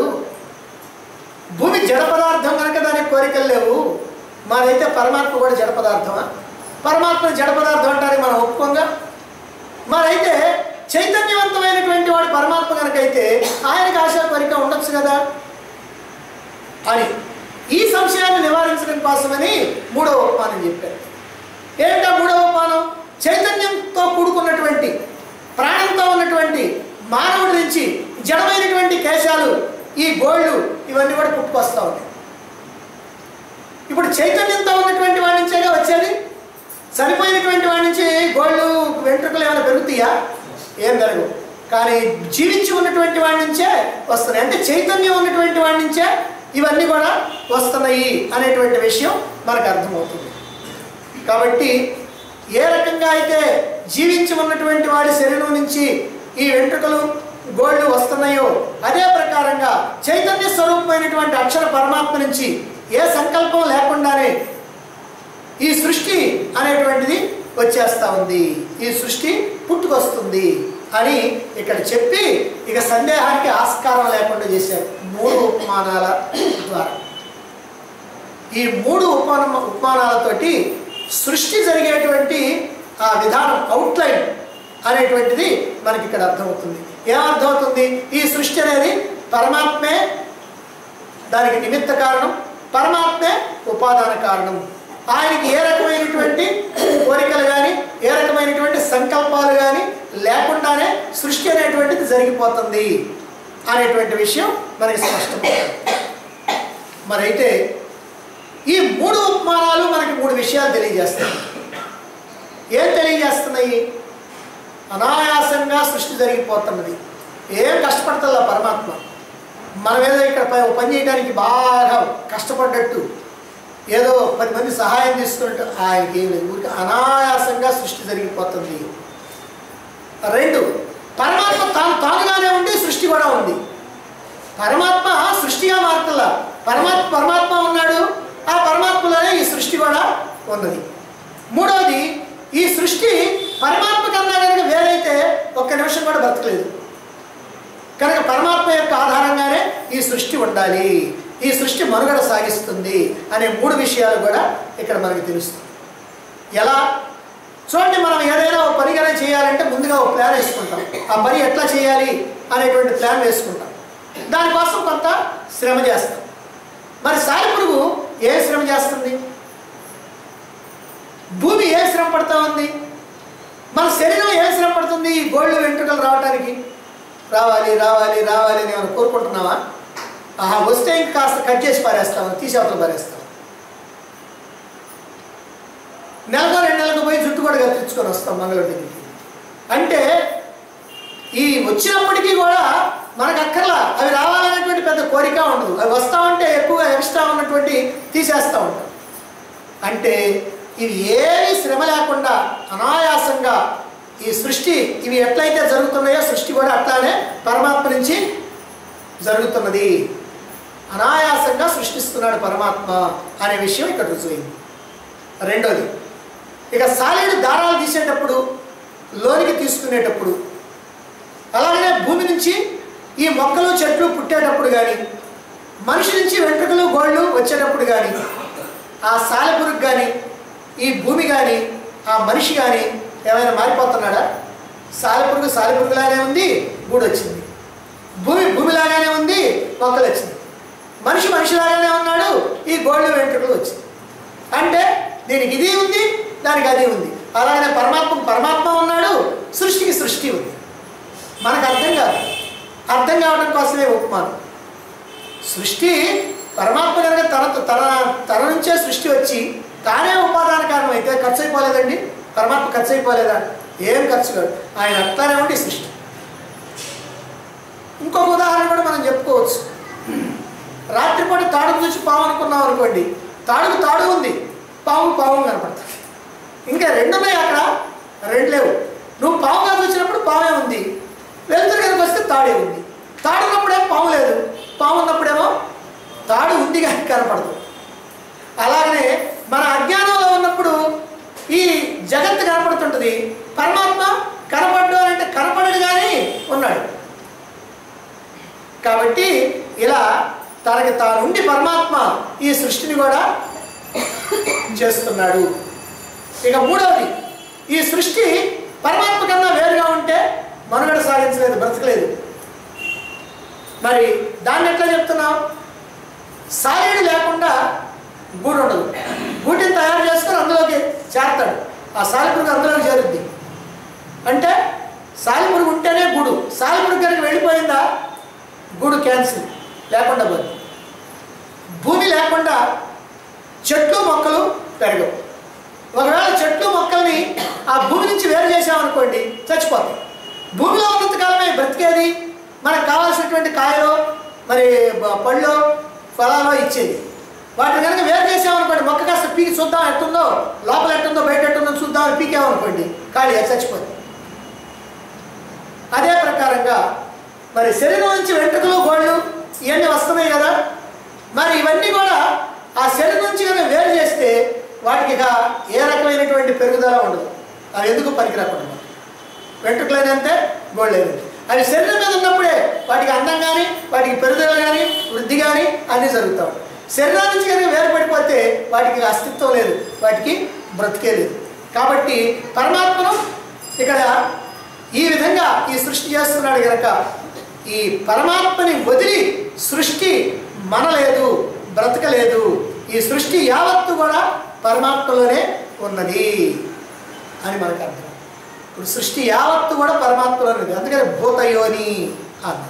[SPEAKER 1] భూమి జడ పదార్థం కనుక దానికి కోరికలు లేవు. మరైతే పరమాత్మ కూడా జడ పదార్థమా? పరమాత్మ జడ పదార్థం అంటానికి మనం ఒప్పుకోంగా. మరైతే చైతన్యవంతమైనటువంటి వాడు పరమాత్మ కనుకైతే ఆయనకు ఆశా కోరిక ఉండొచ్చు కదా అని ఈ సంశయాన్ని నివారించడం కోసమని మూడవ ఉపమానం చెప్పారు. ఏంటా మూడవ ఉపమానం? చైతన్యంతో కూడుకున్నటువంటి ప్రాణంతో ఉన్నటువంటి మానవుడి నుంచి జడమైనటువంటి కేశాలు, ఈ గోళ్ళు, ఇవన్నీ కూడా పుట్టుకొస్తూ ఉన్నాయి. ఇప్పుడు చైతన్యంతో ఉన్నటువంటి వాడి నుంచేగా వచ్చేది. చనిపోయినటువంటి వాడి నుంచి గోళ్ళు, వెంట్రుకలు ఏమైనా పెరుగుతాయా? ఏం జరగవు. కానీ జీవించి ఉన్నటువంటి వాడి నుంచే వస్తున్నాయి. అంటే చైతన్యం ఉన్నటువంటి వాడి నుంచే ఇవన్నీ కూడా వస్తున్నాయి అనేటువంటి విషయం మనకు అర్థమవుతుంది. కాబట్టి ఏ రకంగా అయితే జీవించి ఉన్నటువంటి వాడి శరీరం నుంచి ఈ వెంట్రుకలు, గోళ్ళు వస్తున్నాయో అదే ప్రకారంగా చైతన్య స్వరూపమైనటువంటి అక్షర పరమాత్మ నుంచి ఏ సంకల్పం లేకుండానే ఈ సృష్టి అనేటువంటిది వచ్చేస్తూ ఉంది, ఈ సృష్టి పుట్టుకొస్తుంది అని ఇక్కడ చెప్పి ఇక సందేహానికి ఆస్కారం లేకుండా చేశారు మూడు ఉపమానాల ద్వారా. ఈ మూడు ఉపమాన ఉపమానాలతోటి సృష్టి జరిగేటువంటి ఆ విధానం, అవుట్లైన్ అనేటువంటిది మనకి ఇక్కడ అర్థమవుతుంది. ఏమర్థమవుతుంది? ఈ సృష్టి అనేది పరమాత్మే దానికి నిమిత్త కారణం, పరమాత్మే ఉపాదాన కారణం. ఆయనకి ఏ రకమైనటువంటి కోరికలు కానీ ఏ రకమైనటువంటి సంకల్పాలు కానీ లేకుండానే సృష్టి అనేటువంటిది జరిగిపోతుంది అనేటువంటి విషయం మనకి స్పష్టమవుతుంది. మరైతే ఈ మూడు ఉపమానాలు మనకి మూడు విషయాలు తెలియజేస్తాయి. ఏం తెలియజేస్తున్నాయి? అనాయాసంగా సృష్టి జరిగిపోతున్నది, ఏం కష్టపడతల్లా పరమాత్మ. మనం ఏదో ఇక్కడ పని చేయడానికి బాగా కష్టపడ్డట్టు, ఏదో పది మంది సహాయం తీసుకుంటూ ఆయనకి ఏం లేదు, ఊరికి అనాయాసంగా సృష్టి జరిగిపోతుంది. రెండు, పరమాత్మ తాను తానుగానే ఉండి సృష్టి కూడా ఉంది. పరమాత్మ సృష్టిగా మారుతల్లా, పరమాత్మ పరమాత్మ ఉన్నాడు, ఆ పరమాత్మలోనే ఈ సృష్టి కూడా ఉన్నది. మూడవది, ఈ సృష్టి పరమాత్మ కన్నా కనుక వేరైతే ఒక్క నిమిషం కూడా బ్రతకలేదు కనుక పరమాత్మ యొక్క ఆధారంగానే ఈ సృష్టి ఉండాలి, ఈ సృష్టి మనుగడ సాగిస్తుంది అనే మూడు విషయాలు కూడా ఇక్కడ మనకి తెలుస్తుంది. ఎలా చూడండి, మనం ఏదైనా ఒక పని కనుక చేయాలంటే ముందుగా ఒక ప్లాన్ వేసుకుంటాం, ఆ పని ఎట్లా చేయాలి అనేటువంటి ప్లాన్ వేసుకుంటాం, దానికోసం కొంత శ్రమ చేస్తాం. మరి సాలెపురుగు ఏ శ్రమ చేస్తుంది? భూమి ఏ శ్రమ పడతా ఉంది? మన శరీరం ఏ శ్రమ పడుతుంది? ఈ గోళ్ళు వెంట్రుకలు రావడానికి రావాలి రావాలి రావాలి అని మనం కోరుకుంటున్నావా? ఆహా, వస్తే ఇంక కాస్త కట్ చేసి పారేస్తాము, తీసేవతలు పారేస్తాం. నెలకు రెండు నెలలకు పోయి జుట్టు కూడా కత్తిరించుకొని వస్తాం మంగళూరు దగ్గరికి. అంటే ఈ వచ్చినప్పటికీ కూడా మనకు అక్కర్లా, అవి రావాలనేటువంటి పెద్ద కోరిక ఉండదు. అవి వస్తూ ఉంటే ఎక్కువగా ఎక్స్ట్రా ఉన్నటువంటి తీసేస్తూ ఉంటాం. అంటే ఇవి ఏమీ శ్రమ లేకుండా అనాయాసంగా ఈ సృష్టి ఇవి ఎట్లయితే జరుగుతున్నాయో సృష్టి కూడా అట్లానే పరమాత్మ నుంచి జరుగుతున్నది. అనాయాసంగా సృష్టిస్తున్నాడు పరమాత్మ అనే విషయం ఇక్కడ రుజువైంది. రెండోది, ఇక సాలీడు దారాలు తీసేటప్పుడు, లోనికి తీసుకునేటప్పుడు, అలాగే భూమి నుంచి ఈ మొక్కలు చెట్లు పుట్టేటప్పుడు కానీ, మనిషి నుంచి వెంట్రుకలు గోళ్ళు వచ్చేటప్పుడు కానీ, ఆ సాలెపురుగు కానీ ఈ భూమి కానీ ఆ మనిషి కానీ ఏమైనా మారిపోతున్నాడా? సాలెపురుగు సాలెపురుగులానే ఉంది, గూడు వచ్చింది. భూమి భూమిలాగానే ఉంది, మొక్కలు వచ్చింది. మనిషి మనిషిలాగానే ఉన్నాడు, ఈ గోళ్ళు వెంట్రుకలు వచ్చింది. అంటే దీనికి ఇది ఉంది, దానికి అది ఉంది. అలాగనే పరమాత్మ పరమాత్మ ఉన్నాడు, సృష్టికి సృష్టి ఉంది. మనకు అర్థం కాదు, అర్థం కావడం కోసమే ఉపమానం. సృష్టి పరమాత్మ కనుక తన తన తన నుంచే సృష్టి వచ్చి తానే ఉపాదాన కారణం అయితే ఖర్చు అయిపోలేదండి? పరమాత్మ ఖర్చు అయిపోలేదా? ఏం ఖర్చు కాదు, ఆయన అట్లానే ఉండి సృష్టి. ఇంకొక ఉదాహరణ కూడా మనం చెప్పుకోవచ్చు. రాత్రిపూట తాడుకు చూసి పాము అనుకున్నాం అనుకోండి, తాడుకు తాడు ఉంది, పాము పాము కనపడుతుంది. ఇంకా రెండున్నాయి అక్కడ, రెండు లేవు. నువ్వు పాముగా చూసినప్పుడు పామే ఉంది, వెలుతురు కనుక వస్తే తాడే ఉంది. తాడు ఉన్నప్పుడేమో పాము లేదు, పాము ఉన్నప్పుడేమో తాడు ఉంది కానీ కనపడదు. అలాగనే మన అజ్ఞానంలో ఉన్నప్పుడు ఈ జగత్తు కనపడుతుంటుంది, పరమాత్మ కనపడ్డు అని అంటే కనపడడు కానీ ఉన్నాడు. కాబట్టి ఇలా తనకి తానుండి పరమాత్మ ఈ సృష్టిని కూడా చేస్తున్నాడు. ఇక మూడవది, ఈ సృష్టి పరమాత్మ కన్నా వేరుగా ఉంటే మనుగడ సాగించలేదు, బ్రతకలేదు. మరి దాన్ని ఎట్లా చెప్తున్నాం? సాలీడు లేకుండా గూడు ఉండదు. గూటిని తయారు చేసుకొని అందులోకి చేరతాడు, ఆ సాలిపురుగు అందులోకి చేరుద్ది. అంటే సాలిపురుగు ఉంటేనే గూడు, సాలిపురుగు కనుక వెళ్ళిపోయిందా గూడు క్యాన్సిల్, లేకుండా పోయింది. భూమి లేకుండా చెట్లు మొక్కలు పెరగవు. ఒకవేళ చెట్లు మొక్కల్ని ఆ భూమి నుంచి వేరు చేసామనుకోండి చచ్చిపోతాయి. భూమిలో ఉన్నంతకాలమే బ్రతికేది, మనకు కావాల్సినటువంటి కాయలో మరి పళ్ళు ఫలాలో ఇచ్చేది. వాటిని కనుక వేరు చేసామనుకోండి, మొక్క కాస్త పీకి చూద్దాం ఎట్టుందో, లోపల ఎట్టుందో బయట ఎట్టుందో చూద్దామని పీకామనుకోండి ఖాళీ అది చచ్చిపోతుంది. అదే ప్రకారంగా మరి శరీరం నుంచి వెంట్రుకలు గోళ్ళు ఇవన్నీ వస్తున్నాయి కదా, మరి ఇవన్నీ కూడా ఆ శరీరం నుంచి కనుక వేరు చేస్తే వాటికి ఇక ఏ రకమైనటువంటి పెరుగుదల ఉండదు. అవి ఎందుకు పనికిరాకుండా వెంట్రుకలైనంతే గోళ్ళైనంతే. అవి శరీరం మీద ఉన్నప్పుడే వాటికి అందం కానీ వాటికి పెరుగుదల కానీ వృద్ధి కానీ అన్నీ జరుగుతూ ఉంటాయి. శరీరం నుంచి కనుక వేరుపడిపోతే వాటికి అస్తిత్వం లేదు, వాటికి బ్రతికే లేదు. కాబట్టి పరమాత్మను ఇక్కడ ఈ విధంగా ఈ సృష్టి చేస్తున్నాడు కనుక ఈ పరమాత్మని వదిలి సృష్టి మనలేదు, బ్రతకలేదు. ఈ సృష్టి యావత్తు కూడా పరమాత్మలోనే ఉన్నది అని మనకు అర్థం. ఇప్పుడు సృష్టి యావత్తు కూడా పరమాత్మలోనే ఉంది, అందుకని భూతయోని అర్థం.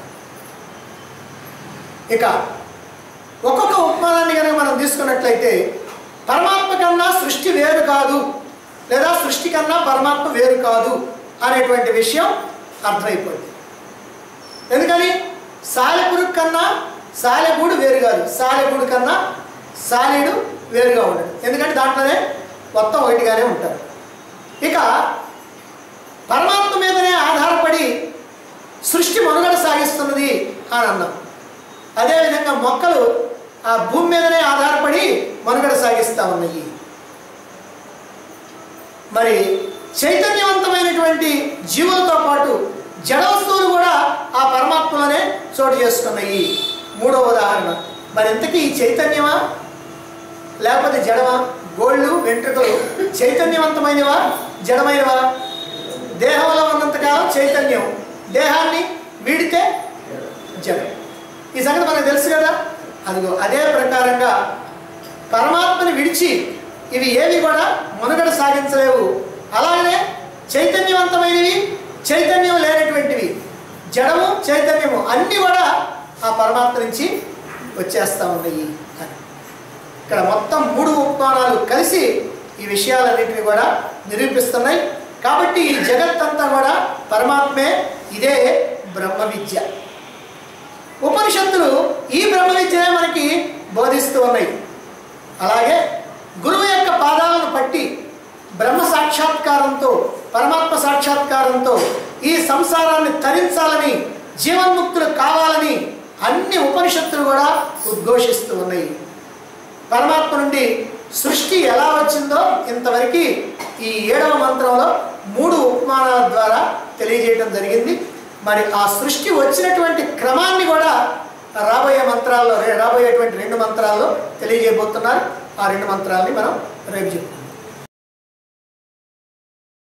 [SPEAKER 1] ఇక ఒక్కొక్క ఉపమానాన్ని కనుక మనం తీసుకున్నట్లయితే పరమాత్మ కన్నా సృష్టి వేరు కాదు, లేదా సృష్టి కన్నా పరమాత్మ వేరు కాదు అనేటువంటి విషయం అర్థమైపోయింది. ఎందుకని సాలెపురుగు కన్నా సాలెగూడు వేరు కాదు, సాలెగూడు కన్నా సాలీడు వేరుగా ఉండదు. ఎందుకంటే దాంట్లోనే మొత్తం ఒకటిగానే ఉంటారు. ఇక పరమాత్మ మీదనే ఆధారపడి సృష్టి మనుగడ సాగిస్తున్నది అని అన్నాం. అదేవిధంగా మొక్కలు ఆ భూమి మీదనే ఆధారపడి మనుగడ సాగిస్తూ ఉన్నాయి. మరి చైతన్యవంతమైనటువంటి జీవులతో పాటు జడ వస్తువులు కూడా ఆ పరమాత్మలోనే చోటు చేసుకున్నాయి. మూడవ ఉదాహరణ, మరి ఇంతకీ ఈ చైతన్యమా లేకపోతే జడమా? గోళ్ళు వెంట్రుకలు చైతన్యవంతమైనవా జడమైనవా? దేహంలో ఉన్నంతకాలం చైతన్యం, దేహాన్ని వీడితే జడం. ఈ సంగతి మనకు తెలుసు కదా. అదిగో అదే ప్రకారంగా పరమాత్మని విడిచి ఇవి ఏవి కూడా మనుగడ సాగించలేవు. అలాగనే చైతన్యవంతమైనవి చైతన్యం లేనటువంటివి, జడము చైతన్యము అన్నీ కూడా ఆ పరమాత్మ నుంచి వచ్చేస్తూ ఉన్నాయి అని ఇక్కడ మొత్తం మూడు ఉపమానాలు కలిసి ఈ విషయాలన్నింటినీ కూడా నిరూపిస్తున్నాయి. కాబట్టి ఈ జగత్తంతా కూడా పరమాత్మే, ఇదే బ్రహ్మ విద్య. ఉపనిషత్తులు ఈ బ్రహ్మ విద్యనే మనకి బోధిస్తూ ఉన్నాయి. అలాగే గురువు యొక్క పాదాలను పట్టి బ్రహ్మ సాక్షాత్కారంతో పరమాత్మ సాక్షాత్కారంతో ఈ సంసారాన్ని తరించాలని, జీవన్ముక్తులు కావాలని అన్ని ఉపనిషత్తులు కూడా ఉద్ఘోషిస్తూ ఉన్నాయి. పరమాత్మ నుండి సృష్టి ఎలా వచ్చిందో ఇంతవరకు ఈ ఏడవ మంత్రంలో మూడు ఉపమానాల ద్వారా తెలియజేయడం జరిగింది. మరి ఆ సృష్టి వచ్చినటువంటి క్రమాన్ని కూడా రాబోయే మంత్రాల్లో రాబోయేటువంటి రెండు మంత్రాల్లో తెలియజేయబోతున్నారు. ఆ రెండు మంత్రాలని మనం రేపు చెప్పుకుంటాం.